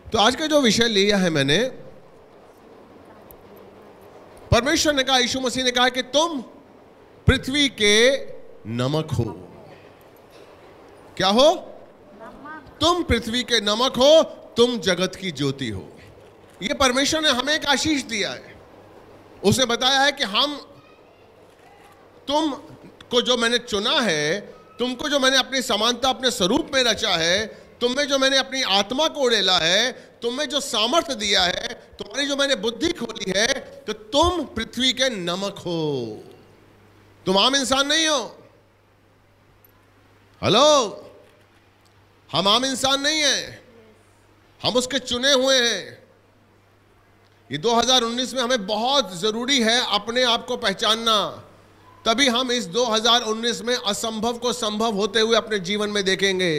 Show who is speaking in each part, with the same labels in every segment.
Speaker 1: तो आज का जो विषय लिया है मैंने, परमेश्वर ने कहा, यीशु मसीह ने कहा कि तुम पृथ्वी के नमक हो। क्या हो? तुम पृथ्वी के नमक हो, तुम जगत की ज्योति हो। यह परमेश्वर ने हमें एक आशीष दिया है। उसने बताया है कि तुम को जो मैंने चुना है, तुमको जो मैंने अपनी समानता अपने स्वरूप में रचा है, तुम में जो मैंने अपनी आत्मा को उड़ेला है, तुम में जो सामर्थ्य दिया है, तुम्हारी जो मैंने बुद्धि खोली है, तो तुम पृथ्वी के नमक हो। तुम आम इंसान नहीं हो। हेलो, हम आम इंसान नहीं हैं, हम उसके चुने हुए हैं। ये 2019 में हमें बहुत जरूरी है अपने आप को पहचानना, तभी हम इस 2019 में असंभव को संभव होते हुए अपने जीवन में देखेंगे।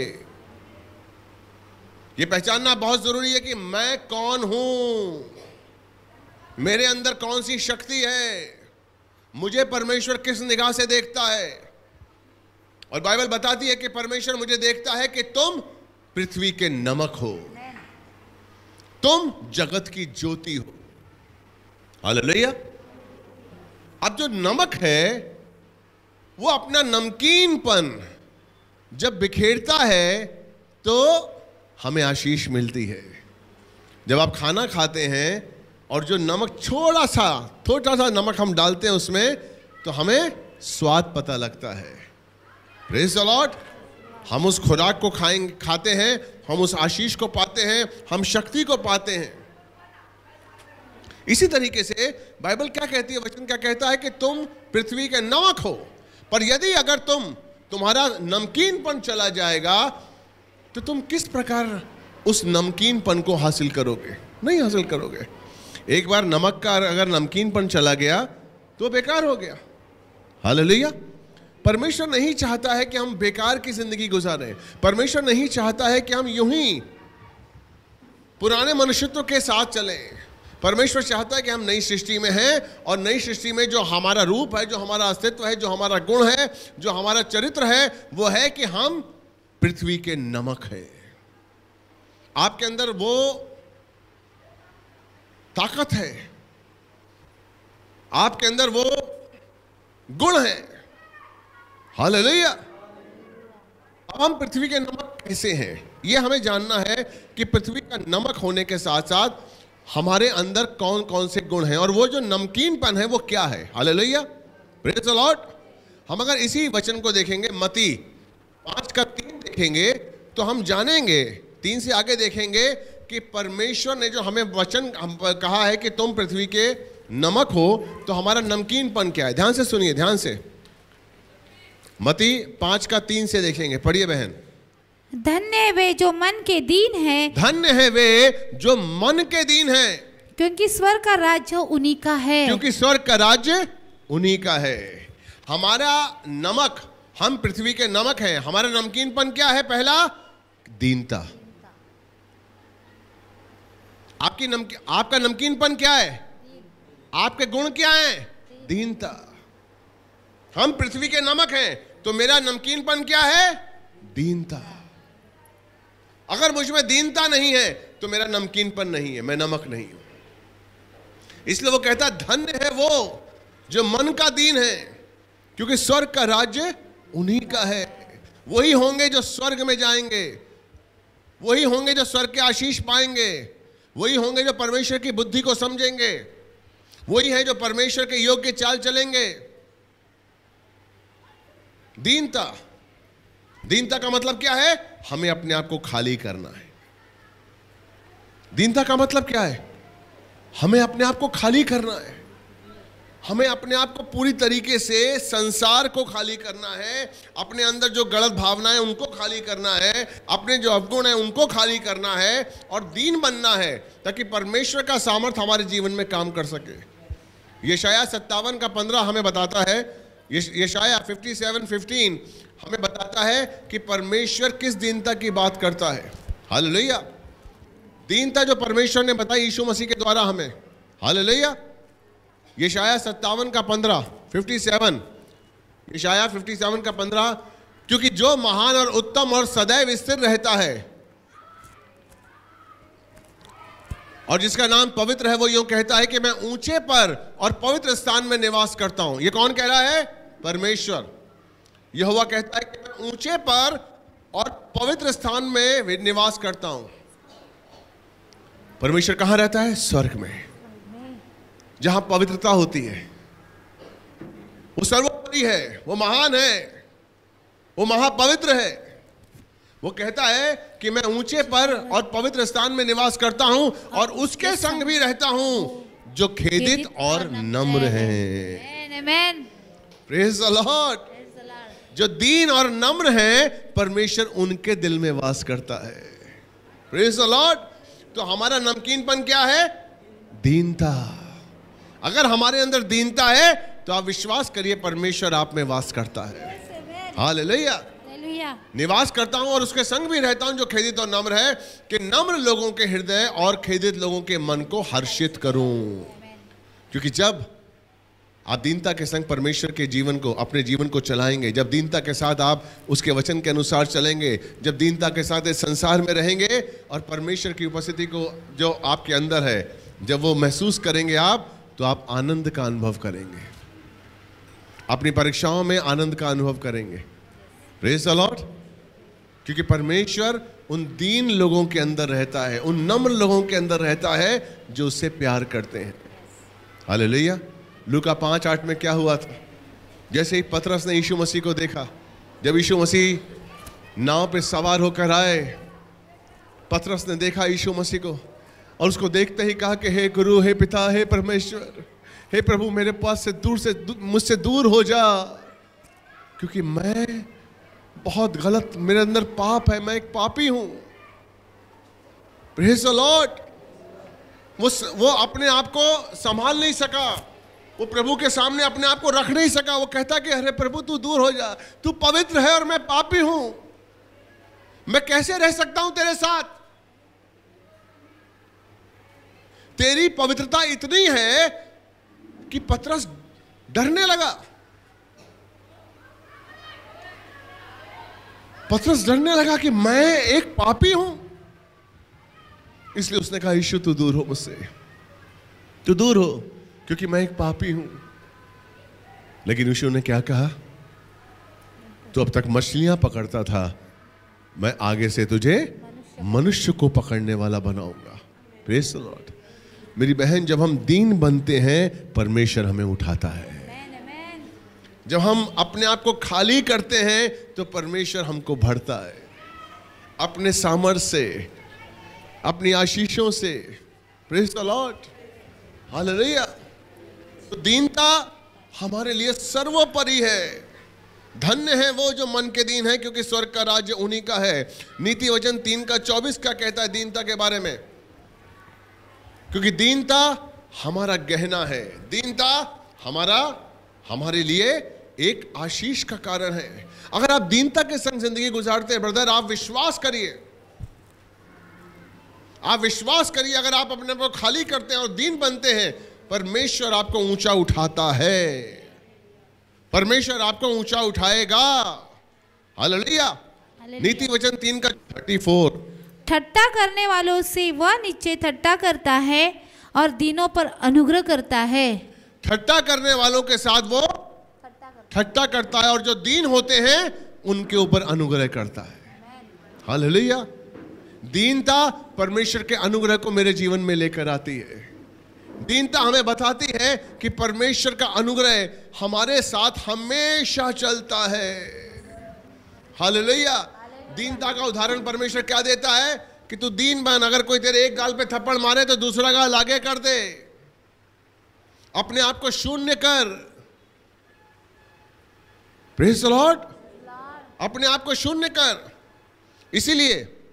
Speaker 1: ये पहचानना बहुत जरूरी है कि मैं कौन हूं, मेरे अंदर कौन सी शक्ति है, मुझे परमेश्वर किस निगाह से देखता है। और बाइबल बताती है कि परमेश्वर मुझे देखता है कि तुम पृथ्वी के नमक हो, तुम जगत की ज्योति हो। हालेलुया। अब जो नमक है वो अपना नमकीनपन जब बिखेरता है तो हमें आशीष मिलती है। जब आप खाना खाते हैं और जो नमक छोटा सा नमक हम डालते हैं उसमें, तो हमें स्वाद पता लगता है। Praise the Lord. हम उस खुराक को खाते हैं, हम उस आशीष को पाते हैं, हम शक्ति को पाते हैं। इसी तरीके से बाइबल क्या कहती है, वचन क्या कहता है कि तुम पृथ्वी के नमक हो। पर यदि अगर तुम्हारा नमकीनपन चला जाएगा तो तुम किस प्रकार उस नमकीनपन को हासिल करोगे? नहीं हासिल करोगे। एक बार नमक का अगर नमकीनपन चला गया तो बेकार हो गया। हालेलुया। परमेश्वर नहीं चाहता है कि हम बेकार की जिंदगी गुजारें। परमेश्वर नहीं चाहता है कि हम यूं ही पुराने मनुष्यत्व के साथ चलें। परमेश्वर चाहता है कि हम नई सृष्टि में हैं, और नई सृष्टि में जो हमारा रूप है, जो हमारा अस्तित्व है, जो हमारा गुण है, जो हमारा चरित्र है, वो है कि हम पृथ्वी के नमक है। आपके अंदर वो ताकत है, आपके अंदर वो गुण है। हालेलुया। अब हम पृथ्वी के नमक कैसे हैं, ये हमें जानना है कि पृथ्वी का नमक होने के साथ साथ हमारे अंदर कौन कौन से गुण हैं, और वो जो नमकीनपन है वो क्या है। हालेलुया। Praise the Lord. हम अगर इसी वचन को देखेंगे, मत्ती 5:3 देखेंगे, तो हम जानेंगे, 3 से आगे देखेंगे कि परमेश्वर ने जो हमें वचन कहा है कि तुम पृथ्वी के नमक हो, तो हमारा नमकीनपन क्या है। ध्यान से सुनिए, ध्यान से। मत्ती 5:3 से देखेंगे। पढ़िए बहन।
Speaker 2: धन्य है वे जो मन के दीन है,
Speaker 1: धन्य है वे जो मन के दीन है,
Speaker 2: क्योंकि स्वर्ग का राज्य उन्हीं का है।
Speaker 1: क्योंकि स्वर्ग का राज्य उन्हीं का है। हमारा नमक, हम पृथ्वी के नमक हैं। हमारा नमकीनपन क्या है? पहला, दीनता। आपका नमकीनपन क्या है? आपके गुण क्या हैं? दीनता। हम पृथ्वी के नमक हैं, तो मेरा नमकीनपन क्या है? दीनता। अगर मुझ में दीनता नहीं है तो मेरा नमकीनपन नहीं है, मैं नमक नहीं हूं। इसलिए वो कहता, धन्य है वो जो मन का दीन है, क्योंकि स्वर्ग का राज्य उन्हीं का है। वही होंगे जो स्वर्ग में जाएंगे, वही होंगे जो स्वर्ग के आशीष पाएंगे, वही होंगे जो परमेश्वर की बुद्धि को समझेंगे, वही है जो परमेश्वर के योग्य चाल चलेंगे। दीनता। दीनता का मतलब क्या है? हमें अपने आप को खाली करना है। दीनता का मतलब क्या है? हमें अपने आप को खाली करना है। हमें अपने आप को पूरी तरीके से संसार को खाली करना है, अपने अंदर जो गलत भावनाएं उनको खाली करना है, अपने जो अवगुण है उनको खाली करना है, और दीन बनना है, ताकि परमेश्वर का सामर्थ्य हमारे जीवन में काम कर सके। यशाया 57:15 हमें बताता है, यशाया 57:15 हमें बताता है कि परमेश्वर किस दीनता की बात करता है। हालेलुया। दीनता जो परमेश्वर ने बताई यीशु मसीह के द्वारा हमें। हालेलुया। यशाया 57:15 57 यशाया 57:15, क्योंकि जो महान और उत्तम और सदैव स्थिर रहता है और जिसका नाम पवित्र है वो यूं कहता है कि मैं ऊंचे पर और पवित्र स्थान में निवास करता हूं। ये कौन कह रहा है? परमेश्वर। यहोवा कहता है कि मैं ऊंचे पर और पवित्र स्थान में निवास करता हूं। परमेश्वर कहां रहता है? स्वर्ग में, जहां पवित्रता होती है। वो सर्वोपरि है, वो महान है, वो महापवित्र है। वो कहता है कि मैं ऊंचे पर और पवित्र स्थान में निवास करता हूं और उसके संग भी रहता हूं जो खेदित और नम्र हैं। Praise the Lord. जो दीन और नम्र हैं, परमेश्वर उनके दिल में वास करता है। Praise the Lord. तो हमारा नमकीनपन क्या है? दीनता। अगर हमारे अंदर दीनता है तो आप विश्वास करिए परमेश्वर आप में वास करता है। हालेलुया। निवास करता हूं और उसके संग भी रहता हूं जो खेदित और नम्र है, कि नम्र लोगों के हृदय और खेदित लोगों के मन को हर्षित करूं। क्योंकि जब आप दीनता के संग परमेश्वर के जीवन को, अपने जीवन को चलाएंगे, जब दीनता के साथ आप उसके वचन के अनुसार चलेंगे, जब दीनता के साथ इस संसार में रहेंगे और परमेश्वर की उपस्थिति को जो आपके अंदर है जब वो महसूस करेंगे आप, तो आप आनंद का अनुभव करेंगे। अपनी परीक्षाओं में आनंद का अनुभव करेंगे। Praise the Lord. क्योंकि परमेश्वर उन दीन लोगों के अंदर रहता है, उन नम्र लोगों के अंदर रहता है जो उससे प्यार करते हैं। हालेलुया। लूका 5:8 में क्या हुआ था? जैसे ही पतरस ने यीशु मसीह को देखा, जब यीशु मसीह नाव पे सवार होकर आए, पतरस ने देखा यीशु मसीह को और उसको देखते ही कहा कि हे गुरु, हे पिता, हे परमेश्वर, हे प्रभु, मेरे पास से मुझसे दूर हो जा, क्योंकि मैं बहुत गलत, मेरे अंदर पाप है, मैं एक पापी हूं। Praise the Lord. वो अपने आप को संभाल नहीं सका, वो प्रभु के सामने अपने आप को रख नहीं सका। वो कहता कि अरे प्रभु तू दूर हो जा, तू पवित्र है और मैं पापी हूं, मैं कैसे रह सकता हूं तेरे साथ? तेरी पवित्रता इतनी है कि पतरस डरने लगा। पतरस डरने लगा कि मैं एक पापी हूं। इसलिए उसने कहा यीशु तू दूर हो मुझसे, तू दूर हो, क्योंकि मैं एक पापी हूं। लेकिन यीशु ने क्या कहा? तू अब तक मछलियां पकड़ता था, मैं आगे से तुझे मनुष्य को पकड़ने वाला बनाऊंगा। Praise the Lord. मेरी बहन, जब हम दीन बनते हैं परमेश्वर हमें उठाता है। जब हम अपने आप को खाली करते हैं तो परमेश्वर हमको भरता है, अपने सामर्थ्य से, अपनी आशीषों से। Praise the Lord. हालेलुया। तो दीनता हमारे लिए सर्वोपरि है। धन्य है वो जो मन के दीन है, क्योंकि स्वर्ग का राज्य उन्हीं का है। नीति वचन 3:24 क्या कहता है दीनता के बारे में? क्योंकि दीनता हमारा गहना है, दीनता हमारे लिए एक आशीष का कारण है। अगर आप दीनता के संग जिंदगी गुजारते हैं ब्रदर, आप विश्वास करिए, अगर आप अपने को खाली करते हैं और दीन बनते हैं, परमेश्वर आपको ऊंचा उठाता है, परमेश्वर आपको ऊंचा उठाएगा। हालेलुया। नीति वचन 3:34।
Speaker 2: ठट्टा करने वालों से वह नीचे ठट्टा करता है और दीनों पर अनुग्रह करता है।
Speaker 1: ठट्टा करने वालों के साथ वो ठट्टा करता है और जो दीन होते हैं उनके ऊपर अनुग्रह करता है। हालेलुया। दीनता परमेश्वर के अनुग्रह को मेरे जीवन में लेकर आती है। दीनता हमें बताती है कि परमेश्वर का अनुग्रह हमारे साथ हमेशा चलता है। हालेलुया। दीनता का उदाहरण परमेश्वर क्या देता है कि तू दीन बन। अगर कोई तेरे एक गाल पे थप्पड़ मारे तो दूसरा गाल आगे कर दे। अपने आप को शून्य कर। Praise the Lord. अपने आप को शून्य कर। इसीलिए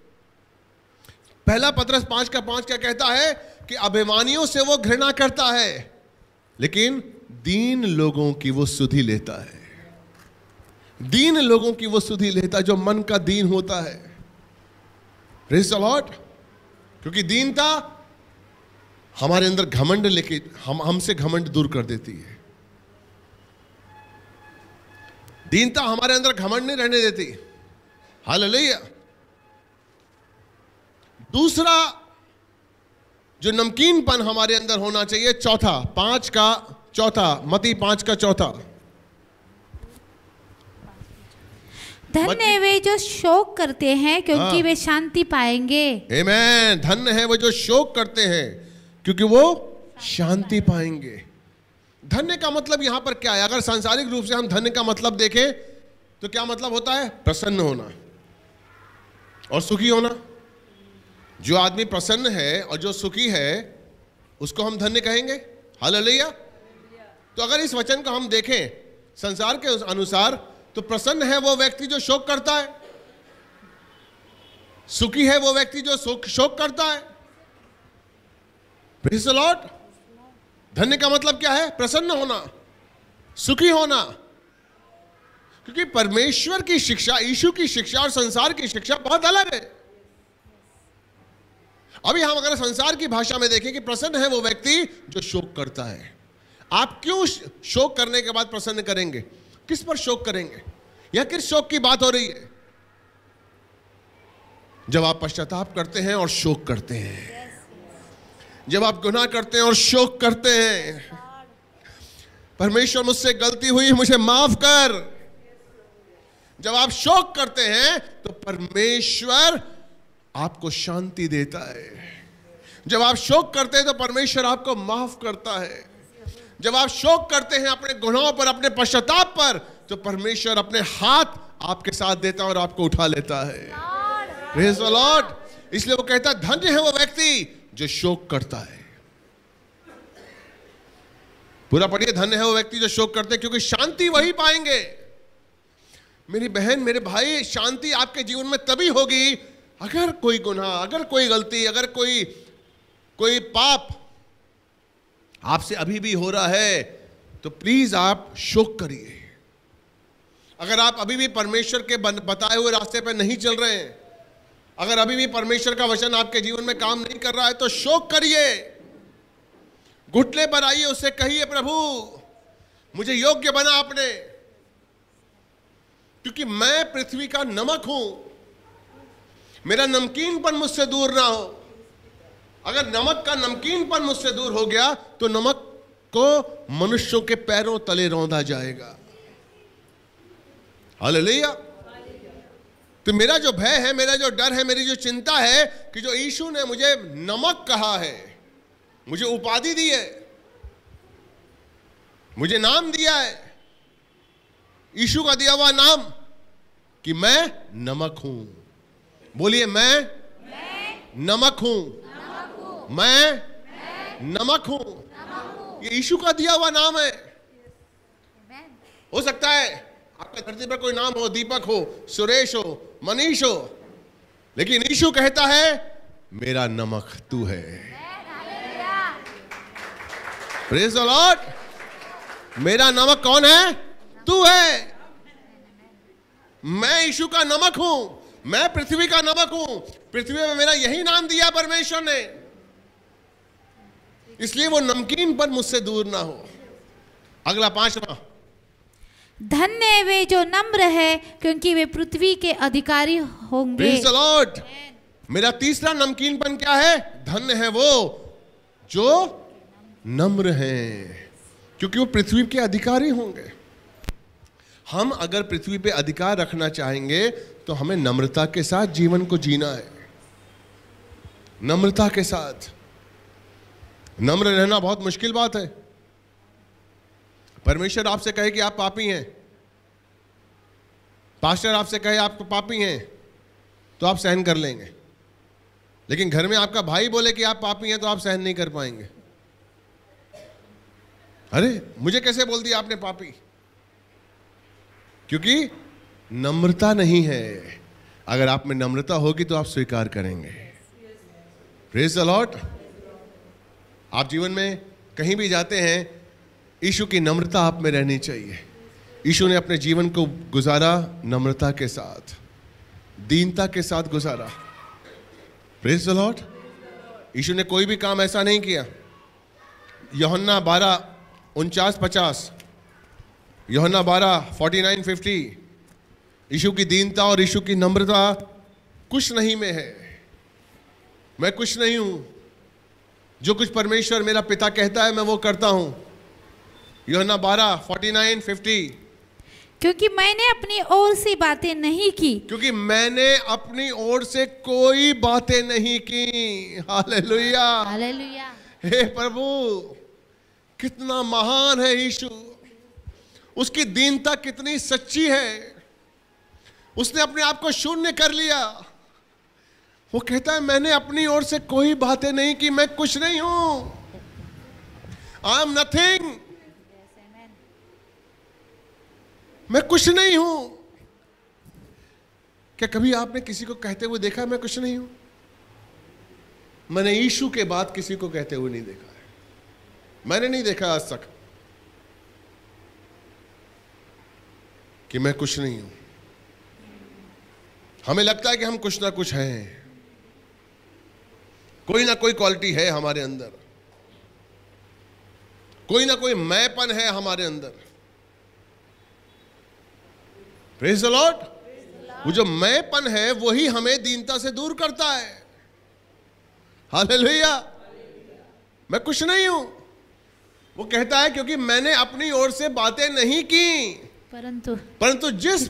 Speaker 1: पहला पतरस 5:5 क्या कहता है कि अभिमानियों से वो घृणा करता है, लेकिन दीन लोगों की वो सुधि लेता है। दीन लोगों की वो सुधि लेता है, जो मन का दीन होता है। Praise the Lord. क्योंकि दीनता हमारे अंदर घमंड लेके हमसे घमंड दूर कर देती है। दीनता हमारे अंदर घमंड नहीं रहने देती। हालेलुया। दूसरा जो नमकीनपन हमारे अंदर होना चाहिए। चौथा, 5 का चौथा, मत्ती 5 का चौथा।
Speaker 2: धन्य वे जो शोक करते हैं क्योंकि वे शांति पाएंगे।
Speaker 1: आमेन। धन्य है वो जो शोक करते हैं क्योंकि वो शांति पाएंगे। धन्य का मतलब यहां पर क्या है? अगर सांसारिक रूप से हम धन्य का मतलब देखें तो क्या मतलब होता है? प्रसन्न होना और सुखी होना। जो आदमी प्रसन्न है और जो सुखी है उसको हम धन्य कहेंगे। हालेलुया। तो अगर इस वचन को हम देखें संसार के अनुसार तो प्रसन्न है वो व्यक्ति जो शोक करता है, सुखी है वो व्यक्ति जो शोक करता है। Praise the Lord. धन्य का मतलब क्या है? प्रसन्न होना, सुखी होना। क्योंकि परमेश्वर की शिक्षा, यीशु की शिक्षा और संसार की शिक्षा बहुत अलग है। अभी हम अगर संसार की भाषा में देखें कि प्रसन्न है वो व्यक्ति जो शोक करता है। आप क्यों शोक करने के बाद प्रसन्न करेंगे? किस पर शोक करेंगे? या किस शोक की बात हो रही है? जब आप पश्चाताप करते हैं और शोक करते हैं, जब आप गुनाह करते हैं और शोक करते हैं, परमेश्वर मुझसे गलती हुई, मुझे माफ कर। जब आप शोक करते हैं तो परमेश्वर आपको शांति देता है। जब आप शोक करते हैं तो परमेश्वर आपको माफ करता है। जब आप शोक करते हैं अपने गुनाहों पर, अपने पश्चाताप पर, तो परमेश्वर अपने हाथ आपके साथ देता है और आपको उठा लेता है। Praise the Lord. इसलिए वो कहता है धन्य है वो व्यक्ति जो शोक करता है। पूरा पढ़िए, धन्य है वो व्यक्ति जो शोक करते हैं क्योंकि शांति वही पाएंगे। मेरी बहन, मेरे भाई, शांति आपके जीवन में तभी होगी अगर कोई गुनाह, अगर कोई गलती, अगर कोई पाप आपसे अभी भी हो रहा है तो प्लीज आप शोक करिए। अगर आप अभी भी परमेश्वर के बताए हुए रास्ते पर नहीं चल रहे हैं, अगर अभी भी परमेश्वर का वचन आपके जीवन में काम नहीं कर रहा है तो शोक करिए। घुटने पर आइए, उससे कहिए प्रभु मुझे योग्य बना आपने, क्योंकि मैं पृथ्वी का नमक हूं। मेरा नमकीनपन मुझसे दूर ना हो। अगर नमक का नमकीनपन मुझसे दूर हो गया तो नमक को मनुष्यों के पैरों तले रौंदा जाएगा। हालेलुया। तो मेरा जो भय है, मेरा जो डर है, मेरी जो चिंता है कि जो यीशु ने मुझे नमक कहा है, मुझे उपाधि दी है, मुझे नाम दिया है, यीशु का दिया हुआ नाम कि मैं नमक हूं। बोलिए, मैं नमक हूं, मैं नमक हूं। ये यीशु का दिया हुआ नाम है। हो सकता है आपके धरती पर कोई नाम हो, दीपक हो, सुरेश हो, मनीष हो, लेकिन यीशु कहता है मेरा नमक तू है। Praise the Lord. मेरा नमक कौन है? तू है। मैं यीशु का नमक हूं, मैं पृथ्वी का नमक हूं। पृथ्वी में मेरा यही नाम दिया परमेश्वर ने, इसलिए वो नमकीन पर मुझसे दूर ना हो। अगला 5वां,
Speaker 2: धन्य वे जो नम्र है क्योंकि वे पृथ्वी के अधिकारी होंगे।
Speaker 1: Praise the Lord. मेरा तीसरा नमकीनपन क्या है? धन्य है वो जो नम्र हैं क्योंकि वो पृथ्वी के अधिकारी होंगे। हम अगर पृथ्वी पे अधिकार रखना चाहेंगे तो हमें नम्रता के साथ जीवन को जीना है। नम्रता के साथ। नम्र रहना बहुत मुश्किल बात है। परमेश्वर आपसे कहे कि आप पापी हैं, पास्टर आपसे कहे आप पापी हैं, तो आप सहन कर लेंगे। लेकिन घर में आपका भाई बोले कि आप पापी हैं तो आप सहन नहीं कर पाएंगे। अरे मुझे कैसे बोल दिया आपने पापी? क्योंकि नम्रता नहीं है। अगर आप में नम्रता होगी तो आप स्वीकार करेंगे। Praise the Lord. आप जीवन में कहीं भी जाते हैं, यीशु की नम्रता आप में रहनी चाहिए। यीशु ने अपने जीवन को गुजारा नम्रता के साथ, दीनता के साथ गुजारा। Praise the Lord. यीशु ने कोई भी काम ऐसा नहीं किया। यूहन्ना 12:49-50, यूहन्ना 12:49-50, यीशु की दीनता और यीशु की नम्रता कुछ नहीं में है। मैं कुछ नहीं हूं, जो कुछ परमेश्वर मेरा पिता कहता है मैं वो करता हूं। यूहन्ना 12:49-50।
Speaker 2: क्योंकि मैंने अपनी ओर से बातें नहीं की,
Speaker 1: क्योंकि मैंने अपनी ओर से कोई बातें नहीं की। Hallelujah,
Speaker 2: hallelujah.
Speaker 1: हे प्रभु, कितना महान है यीशु, उसकी दीनता कितनी सच्ची है। उसने अपने आप को शून्य कर लिया। वो कहता है मैंने अपनी ओर से कोई बातें नहीं की, मैं कुछ नहीं हूं, आई एम नथिंग, मैं कुछ नहीं हूं। क्या कभी आपने किसी को कहते हुए देखा मैं कुछ नहीं हूं? मैंने यीशु के बाद किसी को कहते हुए नहीं देखा है, मैंने नहीं देखा आज तक कि मैं कुछ नहीं हूं। हमें लगता है कि हम कुछ ना कुछ हैं, कोई ना कोई क्वालिटी है हमारे अंदर, कोई ना कोई मैंपन है हमारे अंदर। Praise the Lord. वो जो मैंपन है वही हमें दीनता से दूर करता है। हालेलुया। मैं कुछ नहीं हूं, वो कहता है क्योंकि मैंने अपनी ओर से बातें नहीं की, परंतु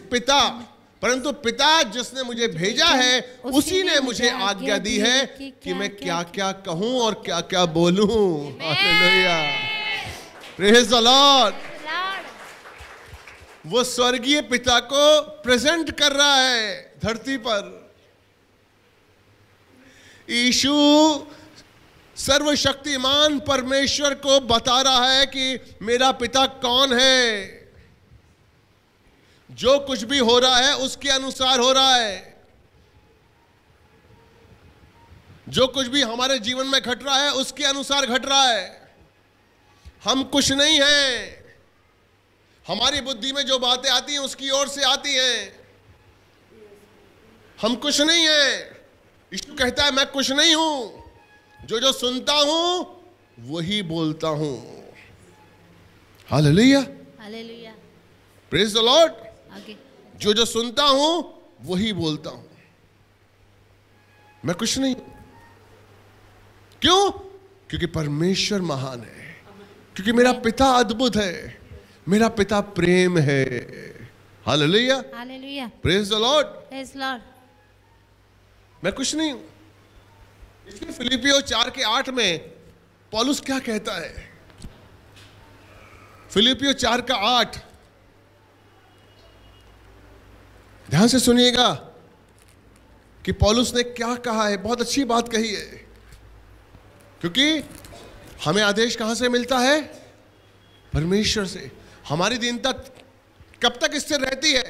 Speaker 1: पिता जिसने मुझे भेजा है उसी ने मुझे आज्ञा दी है कि मैं क्या क्या कहूं और क्या क्या बोलूं। हालेलुया, प्रेज़ द लॉर्ड। वो स्वर्गीय पिता को प्रेजेंट कर रहा है धरती पर। यीशु सर्वशक्तिमान परमेश्वर को बता रहा है कि मेरा पिता कौन है। जो कुछ भी हो रहा है उसके अनुसार हो रहा है। जो कुछ भी हमारे जीवन में घट रहा है उसके अनुसार घट रहा है। हम कुछ नहीं हैं। हमारी बुद्धि में जो बातें आती हैं उसकी ओर से आती हैं। हम कुछ नहीं हैं। यीशु कहता है मैं कुछ नहीं हूं, जो सुनता हूं वही बोलता हूं। हालेलुया,
Speaker 2: हालेलुया,
Speaker 1: प्रेज द लॉर्ड।
Speaker 2: आगे
Speaker 1: जो सुनता हूं वही बोलता हूं। मैं कुछ नहीं हूं। क्यों? क्योंकि परमेश्वर महान है, क्योंकि मेरा पिता अद्भुत है, मेरा पिता प्रेम है। हालेलुया,
Speaker 2: हालेलुया,
Speaker 1: praise the Lord,
Speaker 2: praise Lord.
Speaker 1: मैं कुछ नहीं हूं। इसलिए फिलिपियों 4:8 में पौलुस क्या कहता है? फिलिपियों 4:8, ध्यान से सुनिएगा कि पौलुस ने क्या कहा है। बहुत अच्छी बात कही है, क्योंकि हमें आदेश कहां से मिलता है? परमेश्वर से। हमारी दीनता कब तक स्थिर रहती है?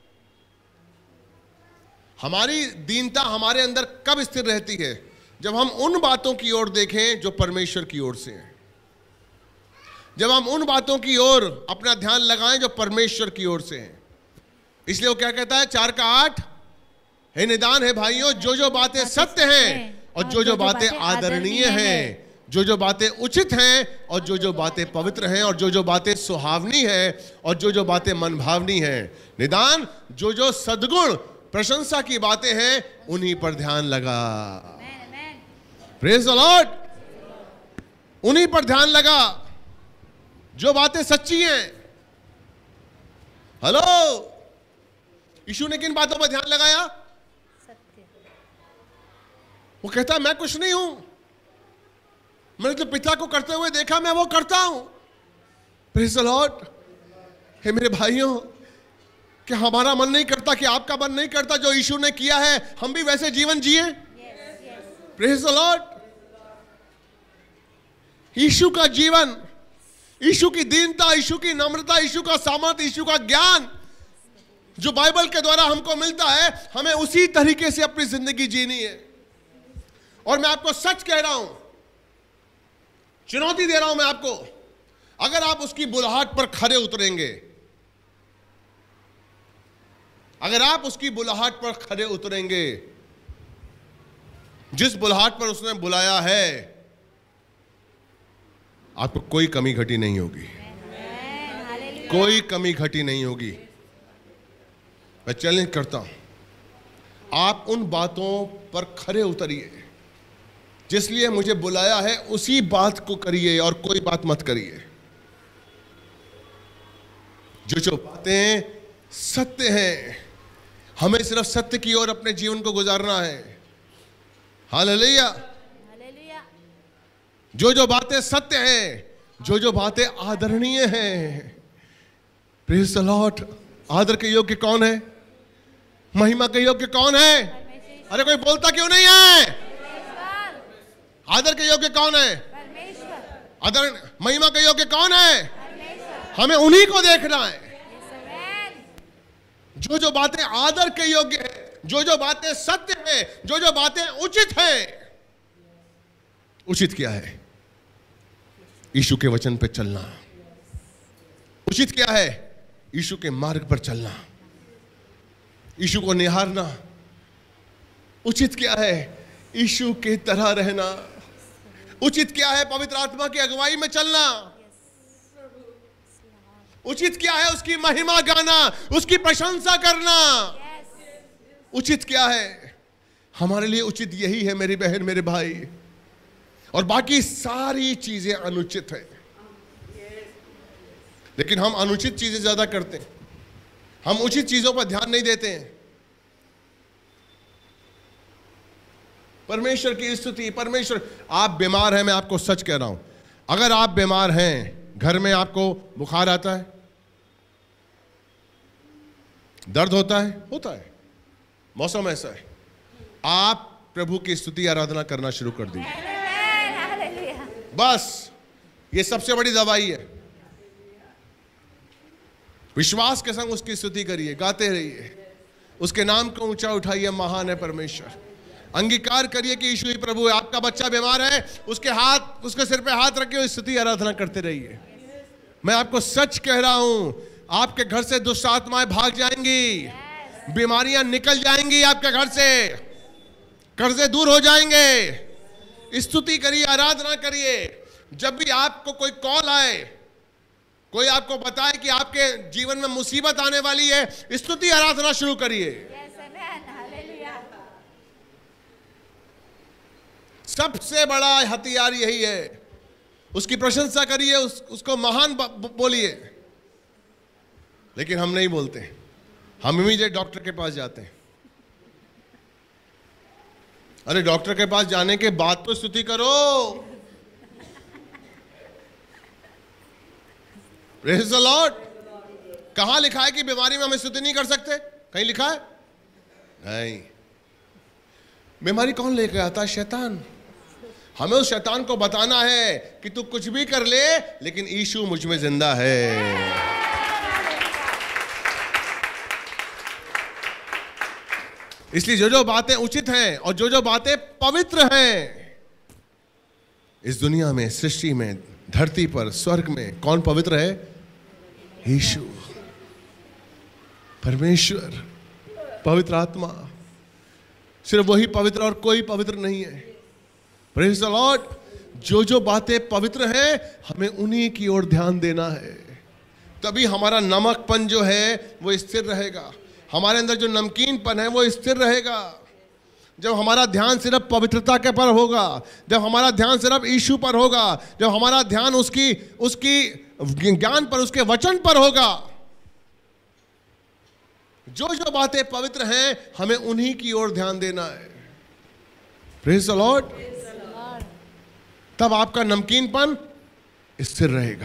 Speaker 1: हमारी दीनता हमारे अंदर कब स्थिर रहती है? जब हम उन बातों की ओर देखें जो परमेश्वर की ओर से हैं। जब हम उन बातों की ओर अपना ध्यान लगाएं जो परमेश्वर की ओर से हैं। इसलिए वो क्या कहता है 4:8, हे निदान है भाइयों, जो बातें सत्य हैं और जो बातें आदरणीय हैं, जो बातें उचित हैं और जो बातें पवित्र हैं और जो बातें सुहावनी हैं और जो बातें मनभावनी हैं, निदान जो सद्गुण प्रशंसा की बातें हैं उन्हीं पर ध्यान लगा। Praise the Lord. उन्हीं पर ध्यान लगा जो बातें सच्ची हैं। हेलो, यीशु ने किन बातों पर ध्यान लगाया?
Speaker 2: सत्य।
Speaker 1: वो कहता है मैं कुछ नहीं हूं, मैंने तो पिता को करते हुए देखा, मैं वो करता हूं। Praise the Lord. हे मेरे भाइयों, क्या हमारा मन नहीं करता, कि आपका मन नहीं करता जो यीशु ने किया है हम भी वैसे जीवन जिए? Praise the Lord. यीशु का जीवन, यीशु की दीनता, यीशु की नम्रता, यीशु का सामर्थ्य, यीशु का ज्ञान जो बाइबल के द्वारा हमको मिलता है, हमें उसी तरीके से अपनी जिंदगी जीनी है। और मैं आपको सच कह रहा हूं, चुनौती दे रहा हूं मैं आपको, अगर आप उसकी बुलाहट पर खरे उतरेंगे, अगर आप उसकी बुलाहट पर खरे उतरेंगे, जिस बुलाहट पर उसने बुलाया है, आपको कोई कमी घटी नहीं होगी, कोई कमी घटी नहीं होगी। मैं चैलेंज करता हूं, आप उन बातों पर खरे उतरिए जिसलिए मुझे बुलाया है उसी बात को करिए और कोई बात मत करिए। जो बातें सत्य हैं, हमें सिर्फ सत्य की ओर अपने जीवन को गुजारना है। हालेलुया। जो बातें सत्य हैं, जो बातें आदरणीय हैं, प्रेज़ द लॉर्ड। आदर के योग्य कौन है? महिमा के योग्य कौन है? अरे कोई बोलता क्यों नहीं है? आदर के योग्य कौन है? आदर महिमा के योग्य कौन है? हमें उन्हीं को देखना है। जो बातें आदर के योग्य है, जो बातें सत्य है, जो बातें उचित है। उचित क्या है? यीशु के वचन पे चलना। उचित क्या है? यीशु के मार्ग पर चलना, यीशु को निहारना। उचित क्या है? यीशु के तरह रहना। उचित क्या है? पवित्र आत्मा की अगुवाई में चलना। उचित क्या है? उसकी महिमा गाना, उसकी प्रशंसा करना। उचित क्या है? हमारे लिए उचित यही है मेरी बहन, मेरे भाई, और बाकी सारी चीजें अनुचित है। लेकिन हम अनुचित चीजें ज्यादा करते हैं, हम उचित चीजों पर ध्यान नहीं देते हैं। परमेश्वर की स्तुति। परमेश्वर, आप बीमार हैं, मैं आपको सच कह रहा हूं, अगर आप बीमार हैं, घर में आपको बुखार आता है, दर्द होता है, मौसम ऐसा है, आप प्रभु की स्तुति आराधना करना शुरू कर दीजिए। बस ये सबसे बड़ी दवाई है। विश्वास के संग उसकी स्तुति करिए, गाते रहिए, उसके नाम को ऊंचा उठाइए। महान है परमेश्वर। अंगीकार करिए कि यीशु ही प्रभु है। आपका बच्चा बीमार है, उसके सिर पे हाथ रखिए, स्तुति आराधना करते रहिए। मैं आपको सच कह रहा हूं, आपके घर से दुष्ट आत्माएं भाग जाएंगी, बीमारियां निकल जाएंगी आपके घर से, कर्जे दूर हो जाएंगे। स्तुति करिए, आराधना करिए। जब भी आपको कोई कॉल आए, कोई आपको बताए कि आपके जीवन में मुसीबत आने वाली है, स्तुति आराधना शुरू करिए। सबसे बड़ा हथियार यही है। उसकी प्रशंसा करिए, उसको महान बोलिए। लेकिन हम नहीं बोलते, हम इमीडिएट डॉक्टर के पास जाते हैं। अरे डॉक्टर के पास जाने के बाद तो स्तुति करो। Praise the Lord. कहां लिखा है कि बीमारी में हम स्तुति नहीं कर सकते? कहीं लिखा है? नहीं। बीमारी कौन लेकर आता है? शैतान। हमें उस शैतान को बताना है कि तू कुछ भी कर ले, लेकिन यीशु मुझ में जिंदा है। इसलिए जो बातें उचित हैं और जो बातें पवित्र हैं, इस दुनिया में, सृष्टि में, धरती पर, स्वर्ग में कौन पवित्र है? यीशु, परमेश्वर, पवित्र आत्मा। सिर्फ वही पवित्र और कोई पवित्र नहीं है। Praise the Lord. जो बातें पवित्र हैं, हमें उन्हीं की ओर ध्यान देना है। तभी हमारा नमकपन जो है वो स्थिर रहेगा, हमारे अंदर जो नमकीनपन है वो स्थिर रहेगा। जब हमारा ध्यान सिर्फ पवित्रता के पर होगा, जब हमारा ध्यान सिर्फ यीशु पर होगा, जब हमारा ध्यान उसकी ज्ञान पर, उसके वचन पर होगा, जो बातें पवित्र हैं, हमें उन्हीं की ओर ध्यान देना है। Praise the Lord. तब आपका नमकीनपन स्थिर रहेगा,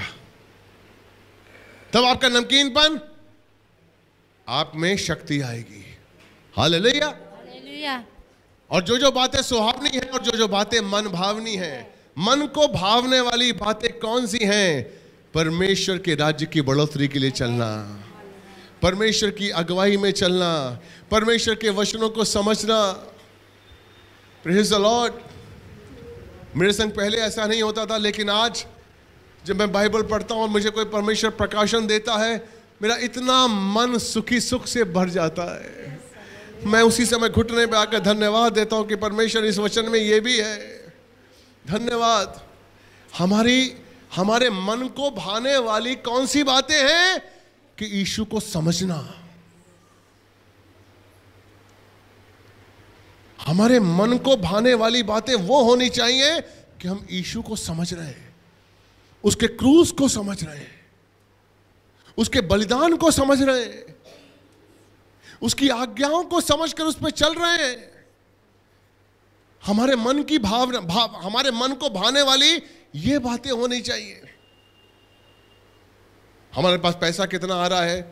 Speaker 1: तब आपका नमकीनपन, आप में शक्ति आएगी। हालेलुया।
Speaker 2: हालेलुया।
Speaker 1: और जो बातें सुहावनी हैं और जो बातें मन भावनी हैं, मन को भावने वाली बातें कौन सी हैं? परमेश्वर के राज्य की बढ़ोतरी के लिए चलना, परमेश्वर की अगुवाई में चलना, परमेश्वर के वचनों को समझना। Praise the Lord. मेरे संग पहले ऐसा नहीं होता था, लेकिन आज जब मैं बाइबल पढ़ता हूँ और मुझे कोई परमेश्वर प्रकाशन देता है, मेरा इतना मन सुखी सुख से भर जाता है। मैं उसी समय घुटने पे आकर धन्यवाद देता हूँ कि परमेश्वर इस वचन में ये भी है। धन्यवाद। हमारे मन को भाने वाली कौन सी बातें हैं? कि यीशु को समझना, हमारे मन को भाने वाली बातें वो होनी चाहिए कि हम यीशु को समझ रहे हैं, उसके क्रूस को समझ रहे हैं, उसके बलिदान को समझ रहे हैं, उसकी आज्ञाओं को समझकर उस पर चल रहे हैं। हमारे मन की हमारे मन को भाने वाली ये बातें होनी चाहिए। हमारे पास पैसा कितना आ रहा है,